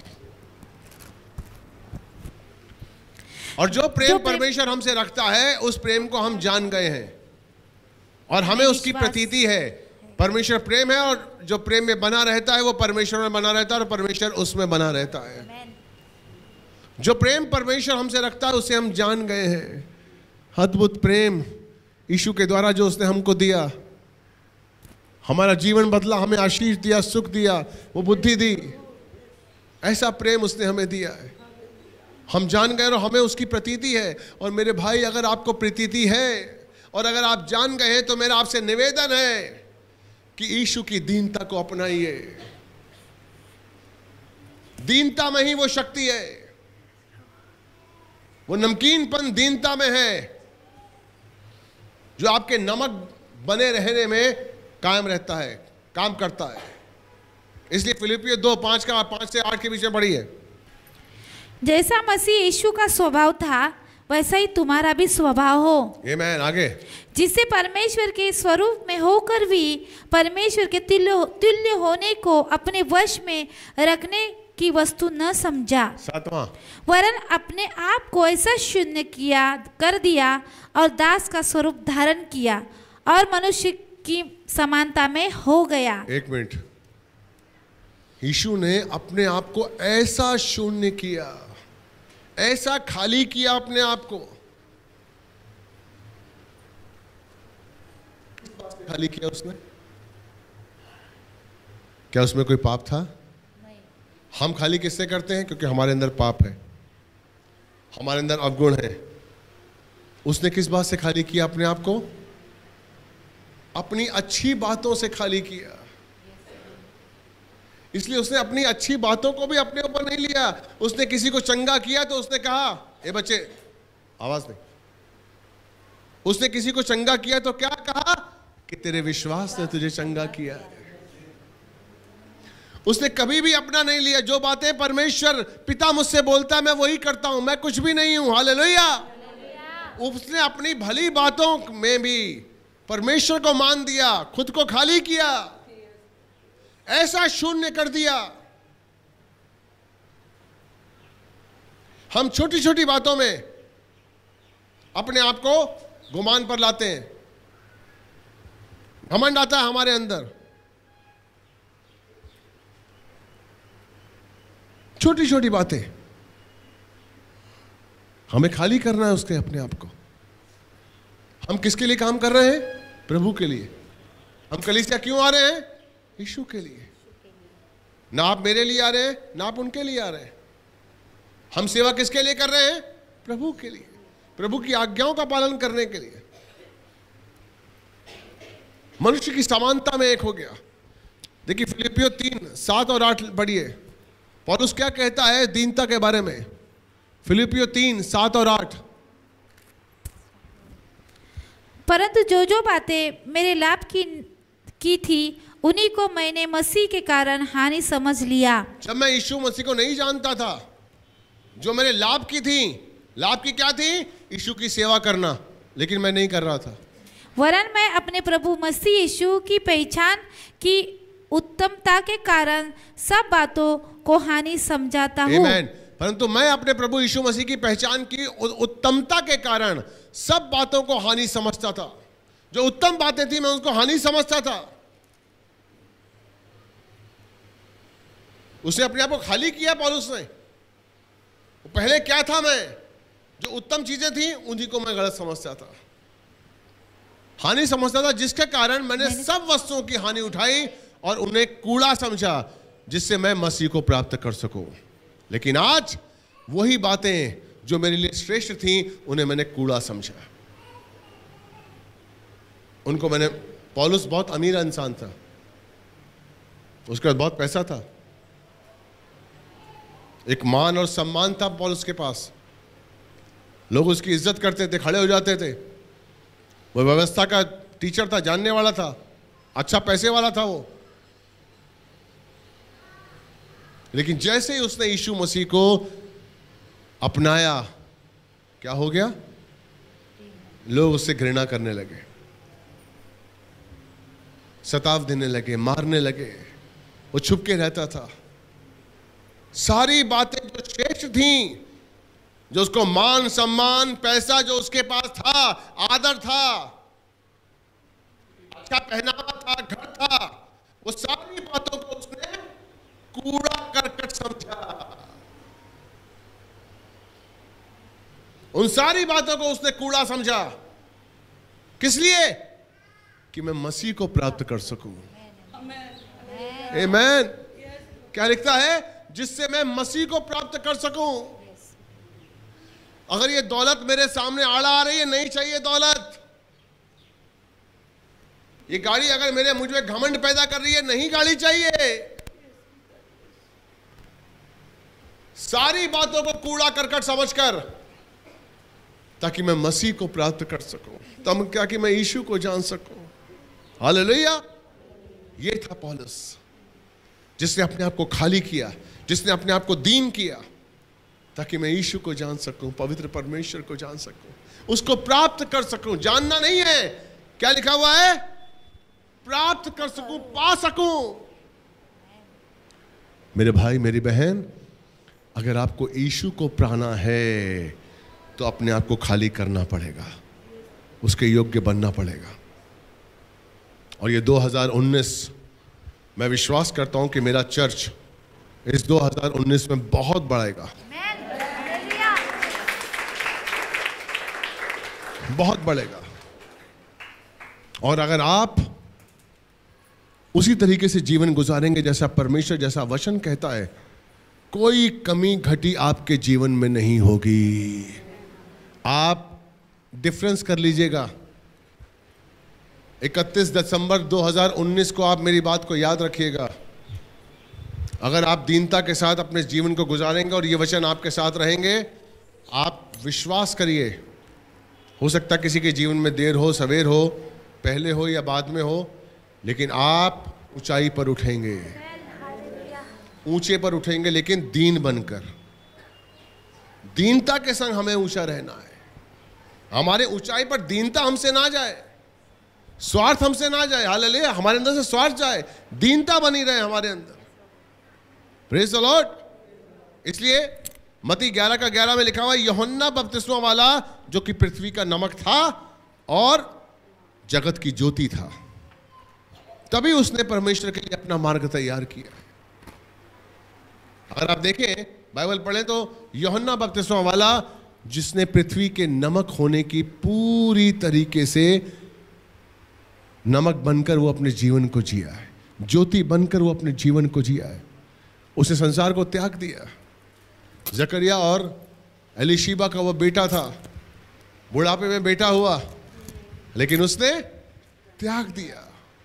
Speaker 1: और जो प्रेम परमेश्वर हमसे रखता है, उस प्रेम को हम जान गए हैं और हमें उसकी प्रतीति है। परमेश्वर प्रेम है और जो प्रेम में बना रहता है वो परमेश्वर में बना रहता है और परमेश्वर उसमें बना रहता है। जो प्रेम परमेश्वर हमसे रखता है उसे हम जान गए हैं। अद्भुत प्रेम यीशु के द्वारा जो उसने हमको दिया, हमारा जीवन बदला, हमें आशीष दिया, सुख दिया, वो बुद्धि दी, ऐसा प्रेम उसने हमें दिया है। हम जान गए और हमें उसकी प्रतीति है। और मेरे भाई, अगर आपको प्रतीति है और अगर आप जान गए हैं तो मेरा आपसे निवेदन है कि यीशु की दीनता को अपनाइए। दीनता में ही वो शक्ति है, वो नमकीनपन दीनता में है जो आपके नमक बने रहने में कायम रहता है, काम करता है। इसलिए फिलिपियों 2:5 से 8 के बीच में पढ़ी है।
Speaker 2: जैसा मसीह यीशु का स्वभाव था वैसा ही तुम्हारा भी स्वभाव हो।
Speaker 1: आमीन। आगे,
Speaker 2: जिससे परमेश्वर के स्वरूप में होकर भी परमेश्वर के तुल्य होने को अपने वश में रखने की वस्तु न समझा,
Speaker 1: 7वां,
Speaker 2: वरन अपने आप को ऐसा शून्य कर दिया और दास का स्वरूप धारण किया और मनुष्य की समानता में हो गया।
Speaker 1: एक मिनट, यीशु ने अपने आप को ऐसा शून्य किया, ऐसा खाली किया अपने आप को। किस बात से खाली किया उसने? क्या उसमें कोई पाप था? नहीं। हम खाली किससे करते हैं? क्योंकि हमारे अंदर पाप है, हमारे अंदर अवगुण है। उसने किस बात से खाली किया अपने आप को? अपनी अच्छी बातों से खाली किया। इसलिए उसने अपनी अच्छी बातों को भी अपने ऊपर नहीं लिया। उसने किसी को चंगा किया तो उसने कहा, ए बच्चे, आवाज नहीं। उसने किसी को चंगा किया तो क्या कहा कि तेरे विश्वास ने तुझे चंगा किया। उसने कभी भी अपना नहीं लिया। जो बातें परमेश्वर पिता मुझसे बोलता है मैं वही करता हूं, मैं कुछ भी नहीं हूं। हालेलुया। उसने अपनी भली बातों में भी परमेश्वर को मान दिया, खुद को खाली किया, ऐसा शून्य कर दिया। हम छोटी छोटी बातों में अपने आप को गुमान पर लाते हैं, घमंड आता है हमारे अंदर। छोटी छोटी बातें हमें खाली करना है उसके अपने आप को। हम किसके लिए काम कर रहे हैं? प्रभु के लिए। हम कलीसिया क्यों आ रहे हैं? यीशु के लिए। ना आप मेरे लिए आ रहे हैं, ना आप उनके लिए आ रहे हैं। हम सेवा किसके लिए कर रहे हैं? प्रभु के लिए, प्रभु की आज्ञाओं का पालन करने के लिए। मनुष्य की समानता में एक हो गया। देखिए फिलिपियो 3:7 और 8 पढ़िए। पौलुस क्या कहता है दीनता के बारे में? फिलिपियो 3:7 और 8।
Speaker 2: परंतु जो जो बातें मेरे लाभ की थी उन्हीं को मैंने मसीह के कारण हानि समझ लिया।
Speaker 1: जब मैं यीशु मसीह को नहीं जानता था, जो मेरे लाभ की थी, लाभ की क्या थी? यीशु की सेवा करना, लेकिन मैं नहीं कर रहा था।
Speaker 2: वरन मैं अपने प्रभु मसीह यीशु की पहचान की उत्तमता के कारण सब बातों को हानि समझाता हूँ।
Speaker 1: आमीन। परंतु मैं अपने प्रभु यीशु मसीह की पहचान की उत्तमता के कारण सब बातों को हानि समझता था। जो उत्तम बातें थी मैं उसको हानि समझता था। उसने अपने आप को खाली किया पौलुस ने। पहले क्या था मैं? जो उत्तम चीजें थी उन्हीं को मैं गलत समझता था, हानि समझता था, जिसके कारण मैंने सब वस्तुओं की हानि उठाई और उन्हें कूड़ा समझा, जिससे मैं मसीह को प्राप्त कर सकूं। लेकिन आज वही बातें जो मेरे लिए श्रेष्ठ थी उन्हें मैंने कूड़ा समझा। उनको मैंने, पौलुस बहुत अमीर इंसान था, उसके पास बहुत पैसा था, एक मान और सम्मान था पौलुस के पास, लोग उसकी इज्जत करते थे, खड़े हो जाते थे। वो व्यवस्था का टीचर था, जानने वाला था, अच्छा पैसे वाला था वो। लेकिन जैसे ही उसने यीशु मसीह को अपनाया, क्या हो गया? लोग उससे घृणा करने लगे, सताव देने लगे, मारने लगे। वो छुप के रहता था। सारी बातें जो श्रेष्ठ थीं, जो उसको मान सम्मान, पैसा जो उसके पास था, आदर था, अच्छा पहनावा था, घर था, वो सारी बातों को उसने कूड़ा करकट समझा। उन सारी बातों को उसने कूड़ा समझा। किस लिए? कि मैं मसीह को प्राप्त कर सकूं। आमीन। क्या लिखता है? जिससे मैं मसीह को प्राप्त कर सकूं। अगर ये दौलत मेरे सामने आड़ा आ रही है, नहीं चाहिए दौलत। ये गाड़ी अगर मेरे मुझ में घमंड पैदा कर रही है, नहीं गाड़ी चाहिए। सारी बातों को कूड़ा करकट समझकर, ताकि मैं मसीह को प्राप्त कर सकूं, तब क्या कि मैं यीशु को जान सकूं। हालेलुया। ये था पौलुस, जिसने अपने आप को खाली किया, जिसने अपने आप को दीन किया, ताकि मैं यीशु को जान सकूं, पवित्र परमेश्वर को जान सकूं, उसको प्राप्त कर सकूं। जानना नहीं है, क्या लिखा हुआ है? प्राप्त कर सकूं, पा सकूं। मेरे भाई मेरी बहन, अगर आपको यीशु को पाना है तो अपने आप को खाली करना पड़ेगा, उसके योग्य बनना पड़ेगा। और ये 2019, मैं विश्वास करता हूं कि मेरा चर्च इस 2019 में बहुत बढ़ेगा, बहुत बढ़ेगा। और अगर आप उसी तरीके से जीवन गुजारेंगे जैसा परमेश्वर, जैसा वचन कहता है, कोई कमी घटी आपके जीवन में नहीं होगी। आप डिफरेंस कर लीजिएगा। 31 दिसंबर 2019 को आप मेरी बात को याद रखिएगा। अगर आप दीनता के साथ अपने जीवन को गुजारेंगे और ये वचन आपके साथ रहेंगे, आप विश्वास करिए, हो सकता है किसी के जीवन में देर हो, सवेर हो, पहले हो या बाद में हो, लेकिन आप ऊंचाई पर उठेंगे, ऊंचे पर उठेंगे, लेकिन दीन बनकर। दीनता के संग हमें ऊंचा रहना है। हमारे ऊंचाई पर दीनता हमसे ना जाए, स्वार्थ हमसे ना जाए। हालेलुया। हमारे अंदर से स्वार्थ जाए, दीनता बनी रहे हमारे अंदर। Praise the Lord. इसलिए मत्ती 11:11 में लिखा हुआ है, यूहन्ना बपतिस्मा वाला जो कि पृथ्वी का नमक था और जगत की ज्योति था, तभी उसने परमेश्वर के लिए अपना मार्ग तैयार किया। अगर आप देखें, बाइबल पढ़ें तो यूहन्ना बपतिस्मा वाला, जिसने पृथ्वी के नमक होने की पूरी तरीके से नमक बनकर वो अपने जीवन को जिया है, ज्योति बनकर वो अपने जीवन को जिया है। उसने संसार को त्याग दिया। जकरिया और एलीशिबा का वो बेटा था, बुढ़ापे में बेटा हुआ, लेकिन उसने त्याग दिया।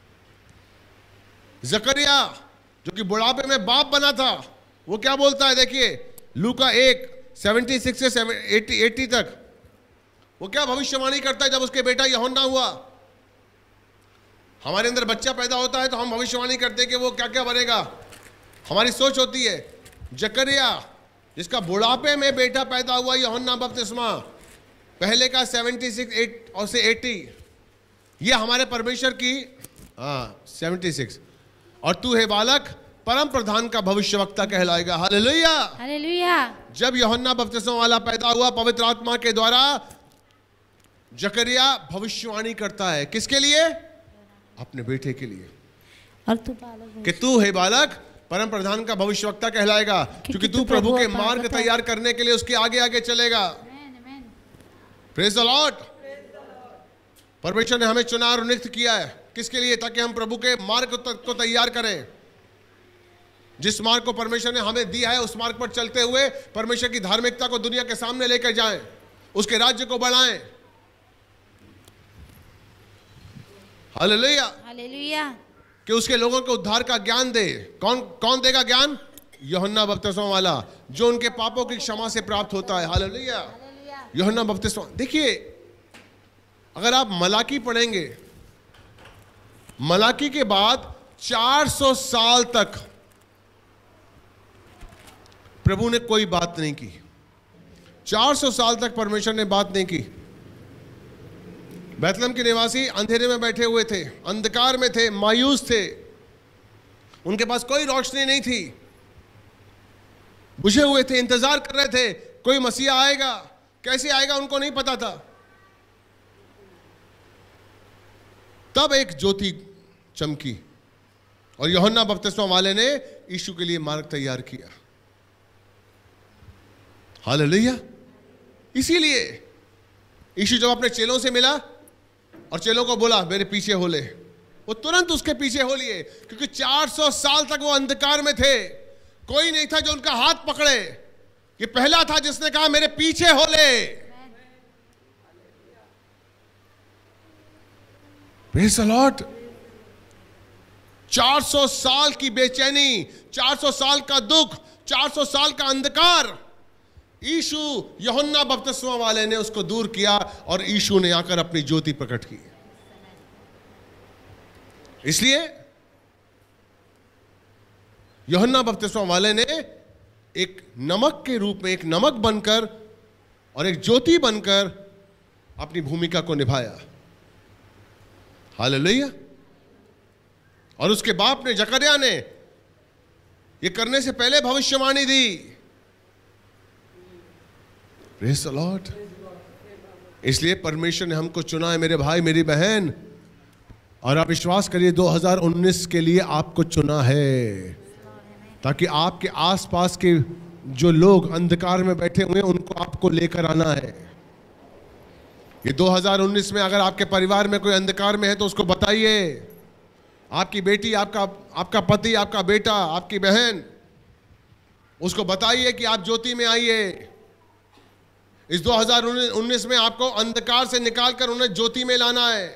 Speaker 1: जकरिया जो कि बुढ़ापे में बाप बना था, वो क्या बोलता है, देखिए लूका 1:76 से 80 तक, वो क्या भविष्यवाणी करता है जब उसके बेटा यूहन्ना हुआ। हमारे अंदर बच्चा पैदा होता है तो हम भविष्यवाणी करते हैं कि वो क्या क्या बनेगा, हमारी सोच होती है। जकरिया जिसका बुढ़ापे में बेटा पैदा हुआ, यूहन्ना बपतिस्मा, पहले का 76 और से 80, ये हमारे परमेश्वर की 76। और तू है बालक परम प्रधान का भविष्यवक्ता कहलाएगा। Hallelujah,
Speaker 2: hallelujah.
Speaker 1: जब यूहन्ना बपतिस्मा वाला पैदा हुआ पवित्र आत्मा के द्वारा, जकरिया भविष्यवाणी करता है किसके लिए, अपने बेटे के लिए,
Speaker 2: और तू बालक
Speaker 1: कि तू है बालक परम प्रधान का भविष्यवक्ता कहलाएगा, क्योंकि तू प्रभु के मार्ग तैयार करने के लिए उसके आगे आगे चलेगा। Praise the lord. परमेश्वर ने हमें चुना और नियुक्त किया है किसके लिए, ताकि हम प्रभु के मार्ग को तैयार करें। जिस मार्ग को परमेश्वर ने हमें दिया है उस मार्ग पर चलते हुए परमेश्वर की धार्मिकता को दुनिया के सामने लेकर जाएं, उसके राज्य को बढ़ाएं। Hallelujah,
Speaker 2: hallelujah.
Speaker 1: कि उसके लोगों को उद्धार का ज्ञान दे। कौन देगा ज्ञान, यूहन्ना बपतिस्मा वाला, जो उनके पापों की क्षमा से प्राप्त होता है। हालेलुया, यूहन्ना बपतिस्मा। देखिए अगर आप मलाकी पढ़ेंगे, मलाकी के बाद 400 साल तक प्रभु ने कोई बात नहीं की। 400 साल तक परमेश्वर ने बात नहीं की। बैतलहम के निवासी अंधेरे में बैठे हुए थे, अंधकार में थे, मायूस थे, उनके पास कोई रोशनी नहीं थी, बुझे हुए थे, इंतजार कर रहे थे कोई मसीहा आएगा, कैसे आएगा उनको नहीं पता था। तब एक ज्योति चमकी और यूहन्ना बपतिस्मा वाले ने यीशु के लिए मार्ग तैयार किया। हालेलुया। इसीलिए यीशु जब अपने चेलों से मिला और चेलों को बोला मेरे पीछे हो ले, वो तुरंत उसके पीछे हो लिए, क्योंकि 400 साल तक वो अंधकार में थे, कोई नहीं था जो उनका हाथ पकड़े। ये पहला था जिसने कहा मेरे पीछे हो ले। Praise the Lord. 400 साल की बेचैनी, 400 साल का दुख, 400 साल का अंधकार, यीशु यूहन्ना बपतिस्मा वाले ने उसको दूर किया और यीशु ने आकर अपनी ज्योति प्रकट की। इसलिए यूहन्ना बपतिस्मा वाले ने एक नमक के रूप में, एक नमक बनकर और एक ज्योति बनकर अपनी भूमिका को निभाया। हालेलुया। और उसके बाप ने, जकरिया ने, ये करने से पहले भविष्यवाणी दी। Praise the Lord. इसलिए परमेश्वर ने हमको चुना है मेरे भाई मेरी बहन, और आप विश्वास करिए 2019 के लिए आपको चुना है, ताकि आपके आसपास के जो लोग अंधकार में बैठे हुए हैं उनको आपको लेकर आना है। ये 2019 में अगर आपके परिवार में कोई अंधकार में है तो उसको बताइए, आपकी बेटी, आपका पति, आपका बेटा, आपकी बहन, उसको बताइए कि आप ज्योति में आइए। इस 2019 में आपको अंधकार से निकालकर उन्हें ज्योति में लाना है।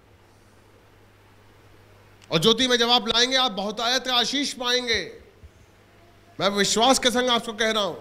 Speaker 1: और ज्योति में जब आप लाएंगे आप बहुतायत का आशीष पाएंगे। मैं विश्वास के संग आपको कह रहा हूं,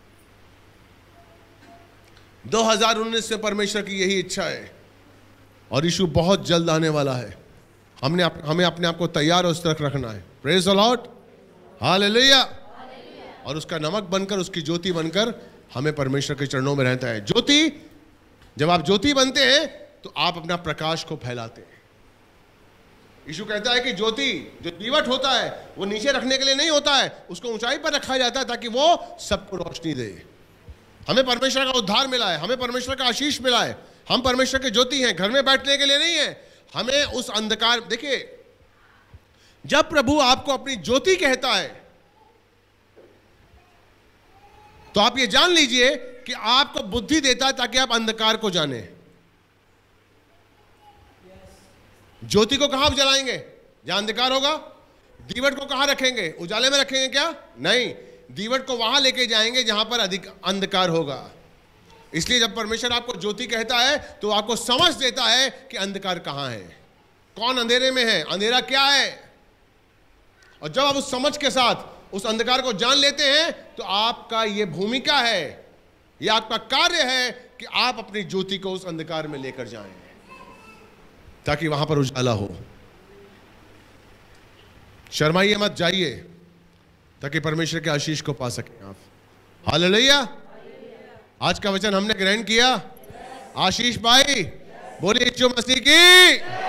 Speaker 1: 2019 में परमेश्वर की यही इच्छा है, और यीशु बहुत जल्द आने वाला है। हमें अपने आप को तैयार और सतर्क रखना है। Praise the Lord. हालेलुया। और उसका नमक बनकर, उसकी ज्योति बनकर हमें परमेश्वर के चरणों में रहता है। ज्योति, जब आप ज्योति बनते हैं तो आप अपना प्रकाश को फैलाते हैं। यीशु कहता है कि ज्योति जो दीवट होता है वो नीचे रखने के लिए नहीं होता है, उसको ऊंचाई पर रखा जाता है ताकि वो सबको रोशनी दे। हमें परमेश्वर का उद्धार मिला है, हमें परमेश्वर का आशीष मिला है, हम परमेश्वर की ज्योति हैं, घर में बैठने के लिए नहीं है। हमें उस अंधकार, देखिए जब प्रभु आपको अपनी ज्योति कहता है तो आप ये जान लीजिए कि आपको बुद्धि देता है ताकि आप अंधकार को जाने। ज्योति को कहां आप जलाएंगे जहां अंधकार होगा? दीवट को कहां रखेंगे? उजाले में रखेंगे क्या? नहीं, दीवट को वहां लेके जाएंगे जहां पर अधिक अंधकार होगा। इसलिए जब परमेश्वर आपको ज्योति कहता है तो आपको समझ देता है कि अंधकार कहां है, कौन अंधेरे में है, अंधेरा क्या है। और जब आप उस समझ के साथ उस अंधकार को जान लेते हैं तो आपका यह भूमिका है, यह आपका कार्य है कि आप अपनी ज्योति को उस अंधकार में लेकर जाएं ताकि वहां पर उजाला हो। शर्माइए मत, जाइए ताकि परमेश्वर के आशीष को पा सकें आप। हालेलुया। आज का वचन हमने ग्रहण किया, आशीष पाई। बोलिए यीशु मसीह की।